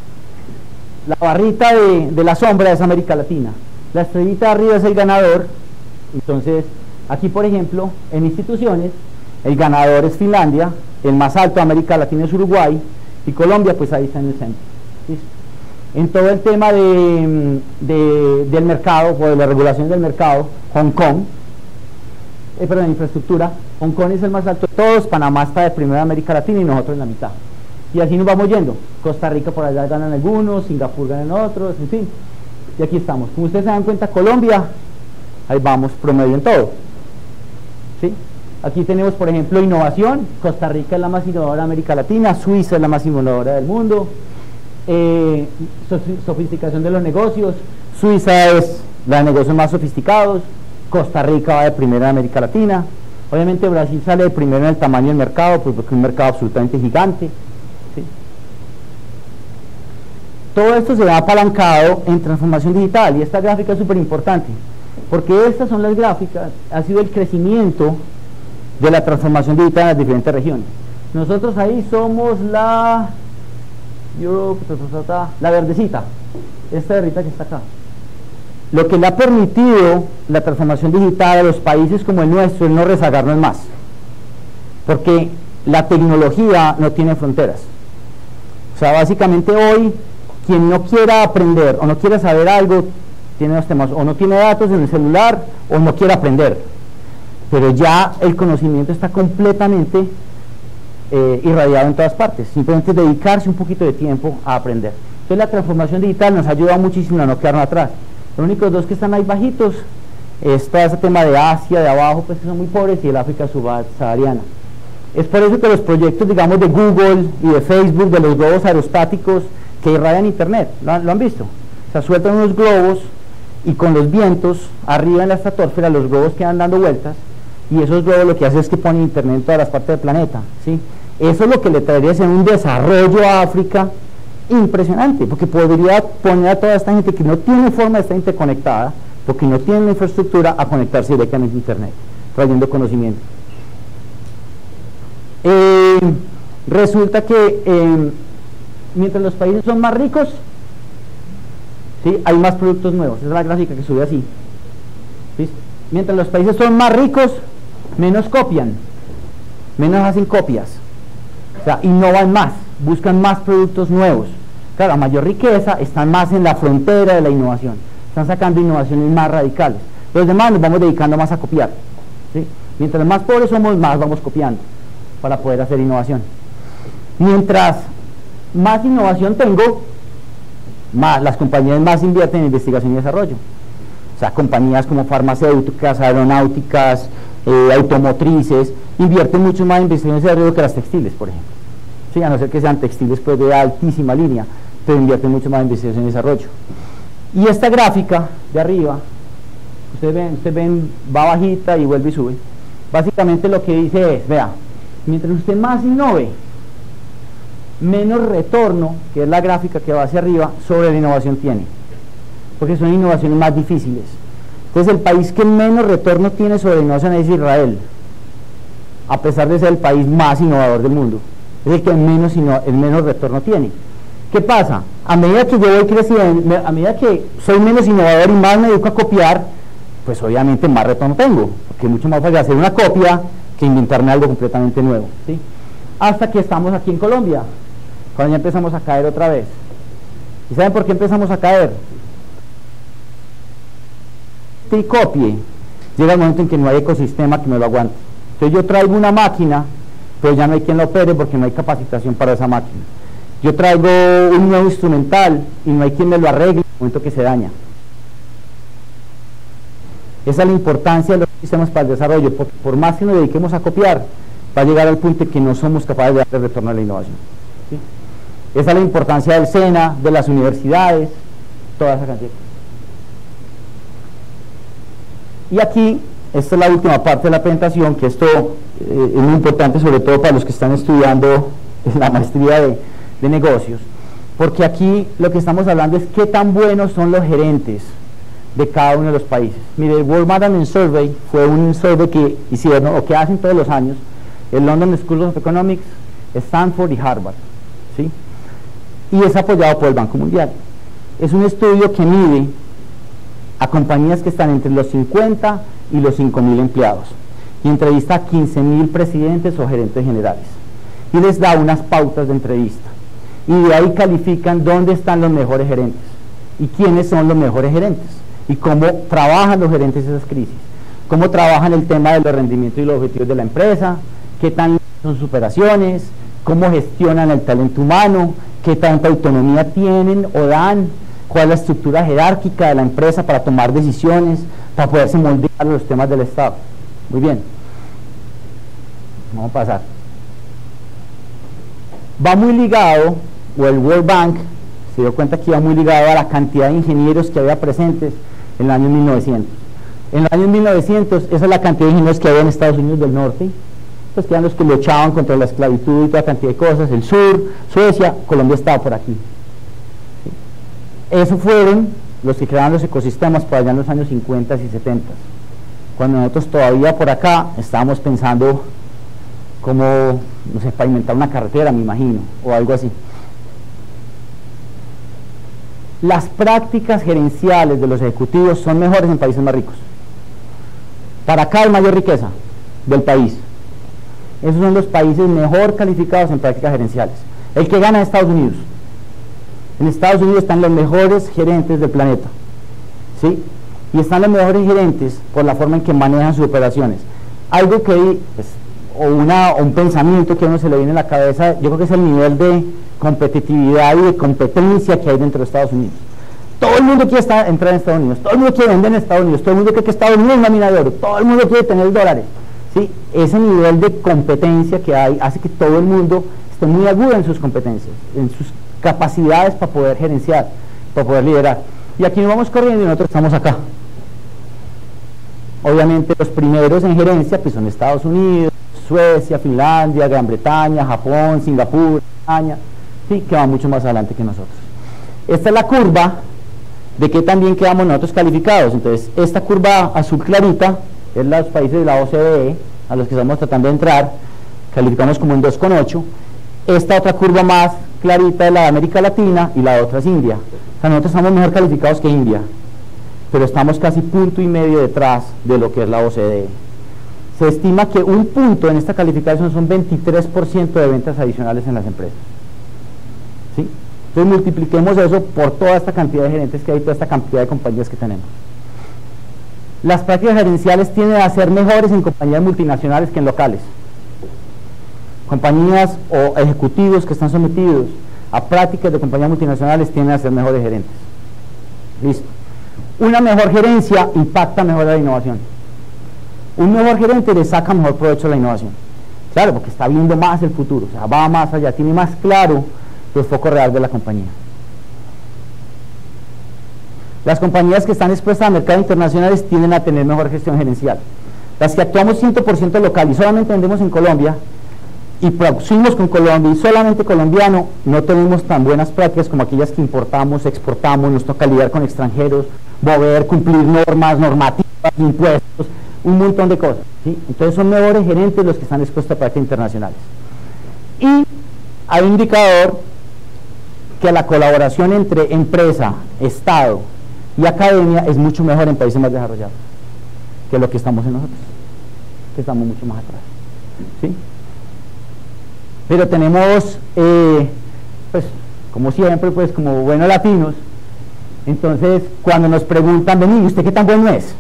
La barrita de, de la sombra es América Latina, la estrellita de arriba es el ganador. Entonces aquí, por ejemplo, en instituciones el ganador es Finlandia, el más alto de América Latina es Uruguay, y Colombia pues ahí está en el centro. ¿Listo? En todo el tema de, de, del mercado o de la regulación del mercado, Hong Kong, eh, perdón, infraestructura, Hong Kong es el más alto de todos, Panamá está de primera América Latina y nosotros en la mitad. Y así nos vamos yendo. Costa Rica por allá ganan algunos, Singapur ganan otros, en fin. Y aquí estamos. Como ustedes se dan cuenta, Colombia, ahí vamos, promedio en todo. ¿Sí? Aquí tenemos, por ejemplo, innovación. Costa Rica es la más innovadora de América Latina, Suiza es la más innovadora del mundo. Eh, sofisticación de los negocios, Suiza es la de negocios más sofisticados, Costa Rica va de primera en América Latina, obviamente Brasil sale de primero en el tamaño del mercado, pues porque es un mercado absolutamente gigante. ¿Sí? Todo esto se va apalancado en transformación digital, y esta gráfica es súper importante, porque estas son las gráficas, ha sido el crecimiento de la transformación digital en las diferentes regiones. Nosotros ahí somos la Europe, ta, ta, ta, ta, la verdecita, esta barrita que está acá. Lo que le ha permitido la transformación digital a los países como el nuestro es no rezagarnos más, porque la tecnología no tiene fronteras. O sea, básicamente hoy, quien no quiera aprender o no quiera saber algo, tiene dos temas: o no tiene datos en el celular o no quiere aprender. Pero ya el conocimiento está completamente eh, irradiado en todas partes. Simplemente dedicarse un poquito de tiempo a aprender. Entonces la transformación digital nos ayuda muchísimo a no quedarnos atrás. Los únicos dos que están ahí bajitos es todo ese tema de Asia, de abajo, pues que son muy pobres, y el África subsahariana. Es por eso que los proyectos, digamos, de Google y de Facebook, de los globos aerostáticos que irradian Internet, ¿lo han, lo han visto? O sea, sueltan unos globos y con los vientos arriba en la estratosfera los globos quedan dando vueltas, y esos globos lo que hacen es que ponen Internet en todas las partes del planeta, ¿sí? Eso es lo que le traería ser un desarrollo a África impresionante, porque podría poner a toda esta gente que no tiene forma de estar interconectada, porque no tiene la infraestructura, a conectarse directamente a Internet, trayendo conocimiento. Eh, resulta que eh, mientras los países son más ricos, ¿sí?, hay más productos nuevos. Esa es la gráfica que sube así, ¿sí? Mientras los países son más ricos, menos copian, menos hacen copias, o sea, innovan más, buscan más productos nuevos. Claro, a mayor riqueza están más en la frontera de la innovación, están sacando innovaciones más radicales. Los demás nos vamos dedicando más a copiar, ¿sí? Mientras más pobres somos, más vamos copiando para poder hacer innovación. Mientras más innovación tengo, más las compañías más invierten en investigación y desarrollo. O sea, compañías como farmacéuticas, aeronáuticas, eh, automotrices, invierten mucho más en investigación y desarrollo que las textiles, por ejemplo. Sí, a no ser que sean textiles pues de altísima línea, pero invierten mucho más en investigación y desarrollo. Y esta gráfica de arriba, ustedes ven, ustedes ven, va bajita y vuelve y sube. Básicamente lo que dice es, vea, mientras usted más innove, menos retorno, que es la gráfica que va hacia arriba, sobre la innovación tiene, porque son innovaciones más difíciles. Entonces el país que menos retorno tiene sobre la innovación es Israel, a pesar de ser el país más innovador del mundo. Es el que menos, el menos retorno tiene. ¿Qué pasa? A medida que yo voy creciendo, a medida que soy menos innovador y más me dedico a copiar, pues obviamente más retorno tengo, porque es mucho más fácil hacer una copia que inventarme algo completamente nuevo, ¿sí? Hasta que estamos aquí en Colombia, cuando ya empezamos a caer otra vez. ¿Y saben por qué empezamos a caer? Y copie, llega el momento en que no hay ecosistema que me lo aguante. Entonces yo traigo una máquina, pero ya no hay quien la opere porque no hay capacitación para esa máquina. Yo traigo un nuevo instrumental y no hay quien me lo arregle en el momento que se daña. Esa es la importancia de los sistemas para el desarrollo, porque por más que nos dediquemos a copiar, va a llegar al punto en que no somos capaces de darle retorno a la innovación, ¿sí? Esa es la importancia del SENA, de las universidades, toda esa cantidad. Y aquí, esta es la última parte de la presentación, que esto eh, es muy importante, sobre todo para los que están estudiando la maestría de, de negocios, porque aquí lo que estamos hablando es qué tan buenos son los gerentes de cada uno de los países. Mire, el World Management Survey fue un survey que hicieron, o que hacen todos los años, el London School of Economics, Stanford y Harvard, ¿sí? Y es apoyado por el Banco Mundial. Es un estudio que mide a compañías que están entre los cincuenta y los cinco mil empleados, y entrevista a quince mil presidentes o gerentes generales, y les da unas pautas de entrevista, y de ahí califican dónde están los mejores gerentes, y quiénes son los mejores gerentes, y cómo trabajan los gerentes esas crisis, cómo trabajan el tema de los rendimientos y los objetivos de la empresa, qué tan son sus operaciones, cómo gestionan el talento humano, qué tanta autonomía tienen o dan, cuál es la estructura jerárquica de la empresa para tomar decisiones, para poderse moldear a los temas del Estado. Muy bien, vamos a pasar. Va muy ligado, o el World Bank se dio cuenta que iba muy ligado a la cantidad de ingenieros que había presentes en el año mil novecientos. En el año mil novecientos, esa es la cantidad de ingenieros que había en Estados Unidos del Norte, pues que eran los que luchaban contra la esclavitud y toda cantidad de cosas, el sur, Suecia, Colombia estaba por aquí. ¿Sí? Esos fueron los que crearon los ecosistemas por allá en los años cincuenta y setenta, cuando nosotros todavía por acá estábamos pensando cómo, no sé, pavimentar una carretera, me imagino, o algo así. Las prácticas gerenciales de los ejecutivos son mejores en países más ricos. Para acá hay mayor riqueza del país. Esos son los países mejor calificados en prácticas gerenciales. El que gana es Estados Unidos. En Estados Unidos están los mejores gerentes del planeta, ¿sí? Y están los mejores gerentes por la forma en que manejan sus operaciones. Algo que, pues, o, una, o un pensamiento que a uno se le viene a la cabeza, yo creo que es el nivel de competitividad y de competencia que hay dentro de Estados Unidos. Todo el mundo quiere estar, entrar en Estados Unidos, todo el mundo quiere vender en Estados Unidos, todo el mundo cree que Estados Unidos es una mina de oro, todo el mundo quiere tener dólares, ¿sí? Ese nivel de competencia que hay hace que todo el mundo esté muy agudo en sus competencias, en sus capacidades para poder gerenciar, para poder liderar. Y aquí nos vamos corriendo y nosotros estamos acá. Obviamente los primeros en gerencia pues son Estados Unidos, Suecia, Finlandia, Gran Bretaña, Japón, Singapur, España, sí, que van mucho más adelante que nosotros. Esta es la curva de que también quedamos nosotros calificados. Entonces esta curva azul clarita es los países de la O C D E a los que estamos tratando de entrar, calificamos como en dos coma ocho. Esta otra curva más clarita es la de América Latina y la otra es India. O sea, nosotros estamos mejor calificados que India, pero estamos casi punto y medio detrás de lo que es la O C D E. Se estima que un punto en esta calificación son veintitrés por ciento de ventas adicionales en las empresas, ¿sí? Entonces multipliquemos eso por toda esta cantidad de gerentes que hay, toda esta cantidad de compañías que tenemos. Las prácticas gerenciales tienden a ser mejores en compañías multinacionales que en locales. Compañías o ejecutivos que están sometidos a prácticas de compañías multinacionales tienden a ser mejores gerentes. Listo. Una mejor gerencia impacta mejor la innovación. Un mejor gerente le saca mejor provecho a la innovación. Claro, porque está viendo más el futuro, o sea, va más allá, tiene más claro el foco real de la compañía. Las compañías que están expuestas a mercados internacionales tienden a tener mejor gestión gerencial. Las que actuamos cien por ciento local y solamente vendemos en Colombia, y producimos con Colombia y solamente colombiano, no tenemos tan buenas prácticas como aquellas que importamos, exportamos, nos toca lidiar con extranjeros, mover, cumplir normas, normativas, impuestos, un montón de cosas, ¿sí? Entonces son mejores gerentes los que están expuestos a prácticas internacionales. Y hay un indicador que la colaboración entre empresa, Estado y academia es mucho mejor en países más desarrollados que lo que estamos en nosotros, que estamos mucho más atrás, ¿sí? Pero tenemos, eh, pues, como siempre, pues, como buenos latinos, entonces, cuando nos preguntan, vení, ¿usted qué tan bueno es?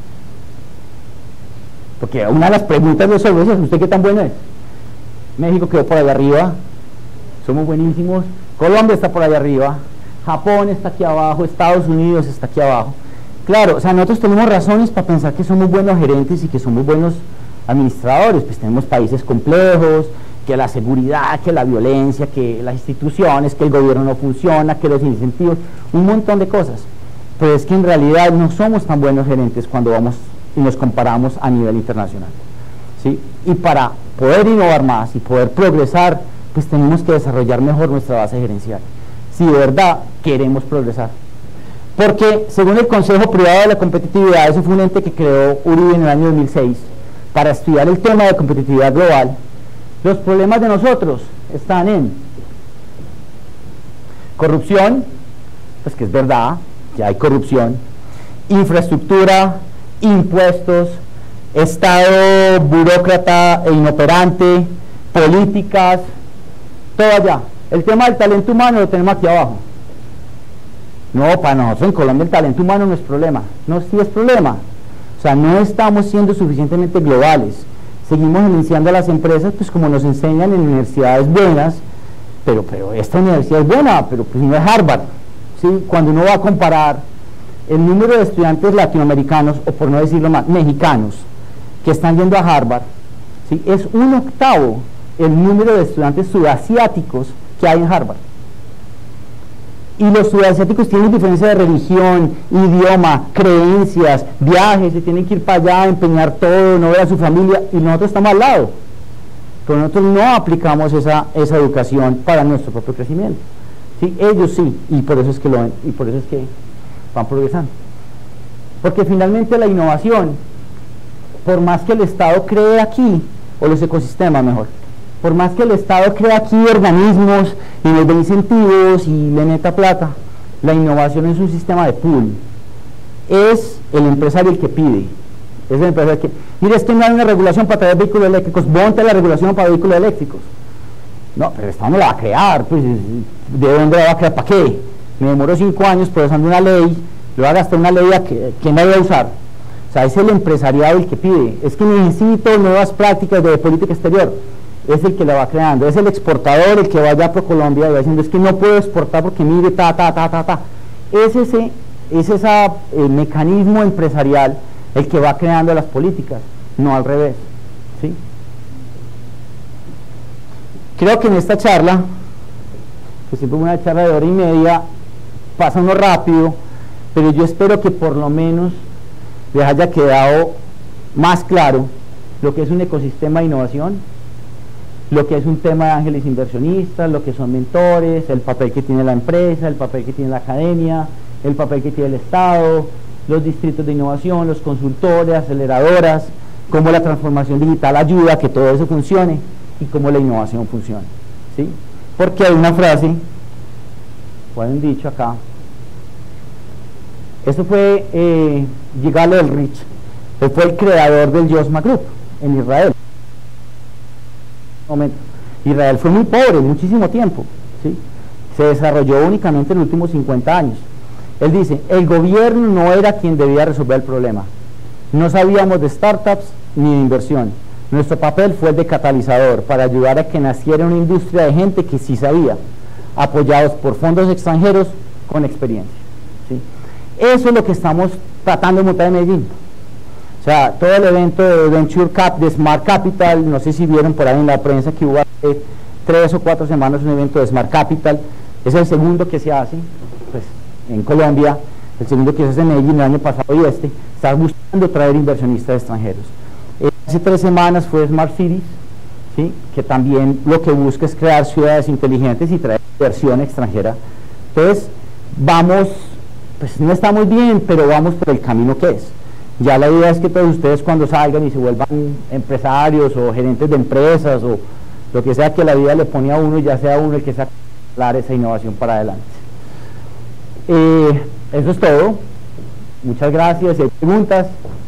Porque una de las preguntas de sobre es, ¿usted qué tan bueno es? México quedó por allá arriba, somos buenísimos, Colombia está por allá arriba, Japón está aquí abajo, Estados Unidos está aquí abajo. Claro, o sea, nosotros tenemos razones para pensar que somos buenos gerentes y que somos buenos administradores, pues tenemos países complejos, que la seguridad, que la violencia, que las instituciones, que el gobierno no funciona, que los incentivos, un montón de cosas. Pero es que en realidad no somos tan buenos gerentes cuando vamos y nos comparamos a nivel internacional, ¿sí? Y para poder innovar más y poder progresar, pues tenemos que desarrollar mejor nuestra base gerencial, si de verdad queremos progresar. Porque según el Consejo Privado de la Competitividad, eso fue un ente que creó Uribe en el año dos mil seis, para estudiar el tema de competitividad global, los problemas de nosotros están en corrupción, pues que es verdad, que hay corrupción, infraestructura, impuestos, Estado burócrata e inoperante, políticas, todo allá. El tema del talento humano lo tenemos aquí abajo. No, para nosotros en Colombia el talento humano no es problema, no sí es problema. O sea, no estamos siendo suficientemente globales. Seguimos iniciando a las empresas, pues como nos enseñan en universidades buenas, pero, pero esta universidad es buena, pero pues no es Harvard, ¿sí? Cuando uno va a comparar el número de estudiantes latinoamericanos, o por no decirlo más, mexicanos, que están yendo a Harvard, ¿sí? Es un octavo el número de estudiantes sudasiáticos que hay en Harvard. Y los sudasiáticos tienen diferencia de religión, idioma, creencias, viajes, se tienen que ir para allá, empeñar todo, no ver a su familia, y nosotros estamos al lado. Pero nosotros no aplicamos esa, esa educación para nuestro propio crecimiento, ¿sí? Ellos sí, y por eso es que lo ven, y por eso es que van progresando. Porque finalmente la innovación, por más que el Estado cree aquí, o los ecosistemas mejor, por más que el Estado crea aquí organismos y les dé incentivos y le meta plata, la innovación es un sistema de pool. Es el empresario el que pide. Es el empresario que, mire, es que no hay una regulación para traer vehículos eléctricos, monte la regulación para vehículos eléctricos. No, pero esta no la va a crear, pues, ¿de dónde la va a crear? ¿Para qué? Me demoró cinco años procesando una ley, le va a gastar una ley a que, que no voy a usar. O sea, es el empresariado el que pide, es que necesito nuevas prácticas de política exterior, es el que la va creando, es el exportador el que vaya a ProColombia y va diciendo, es que no puedo exportar porque mire, ta, ta, ta, ta, ta. Es ese, es ese eh, mecanismo empresarial el que va creando las políticas, no al revés, ¿sí? Creo que en esta charla, que siempre es una charla de hora y media, pasa uno rápido, pero yo espero que por lo menos les haya quedado más claro lo que es un ecosistema de innovación, lo que es un tema de ángeles inversionistas, lo que son mentores, el papel que tiene la empresa, el papel que tiene la academia, el papel que tiene el Estado, los distritos de innovación, los consultores, aceleradoras, cómo la transformación digital ayuda a que todo eso funcione y cómo la innovación funciona, ¿sí? Porque hay una frase, o hay un dicho acá, eso fue eh, Yigal Elrich, él fue el creador del Yosma Group en Israel. Momento. Israel fue muy pobre muchísimo tiempo, ¿sí? Se desarrolló únicamente en los últimos cincuenta años. Él dice, el gobierno no era quien debía resolver el problema, no sabíamos de startups ni de inversión, nuestro papel fue el de catalizador para ayudar a que naciera una industria de gente que sí sabía, apoyados por fondos extranjeros con experiencia, ¿sí? Eso es lo que estamos tratando de montar en Medellín. O sea, todo el evento de Venture Cap, de Smart Capital, no sé si vieron por ahí en la prensa que hubo hace tres o cuatro semanas un evento de Smart Capital, es el segundo que se hace pues, en Colombia, el segundo que se hace en Medellín el año pasado y este, está buscando traer inversionistas extranjeros. Eh, hace tres semanas fue Smart Cities, ¿sí? Que también lo que busca es crear ciudades inteligentes y traer inversión extranjera. Entonces, vamos, pues no estamos bien, pero vamos por el camino que es. Ya la idea es que todos ustedes cuando salgan y se vuelvan empresarios o gerentes de empresas o lo que sea que la vida le pone a uno, ya sea uno el que saque esa innovación para adelante. Eh, eso es todo. Muchas gracias. Si hay preguntas.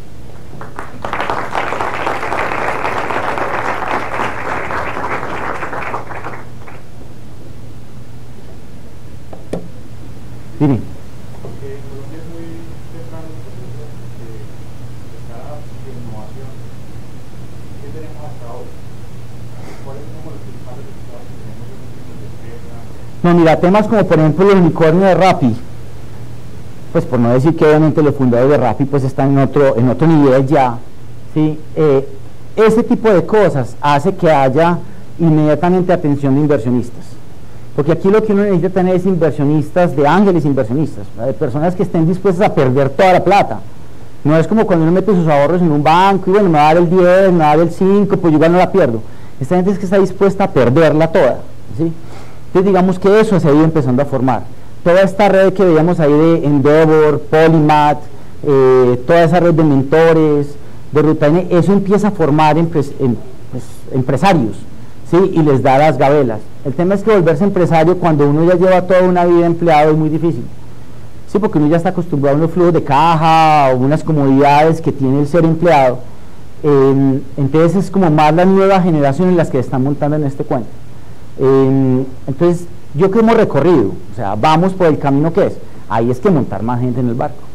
Dime. No, mira, temas como por ejemplo el unicornio de Rappi, pues por no decir que obviamente los fundadores de Rappi pues están en otro, en otro nivel ya, ¿sí? Eh, ese tipo de cosas hace que haya inmediatamente atención de inversionistas, porque aquí lo que uno necesita tener es inversionistas, de ángeles inversionistas, de personas que estén dispuestas a perder toda la plata. No es como cuando uno mete sus ahorros en un banco y bueno, me va a dar el diez, me va a dar el cinco, pues yo igual no la pierdo. Esta gente es que está dispuesta a perderla toda, ¿sí? Entonces digamos que eso se ha ido empezando a formar. Toda esta red que veíamos ahí de Endeavor, Polymath, eh, toda esa red de mentores, de Ruta N, eso empieza a formar empres, em, pues, empresarios, ¿sí? Y les da las gabelas. El tema es que volverse empresario cuando uno ya lleva toda una vida empleado es muy difícil, ¿sí? Porque uno ya está acostumbrado a unos flujos de caja o unas comodidades que tiene el ser empleado. Eh, entonces es como más la nueva generación en las que están montando en este cuento. Eh, entonces yo creo que hemos recorrido, o sea, vamos por el camino que es, ahí es que montar más gente en el barco.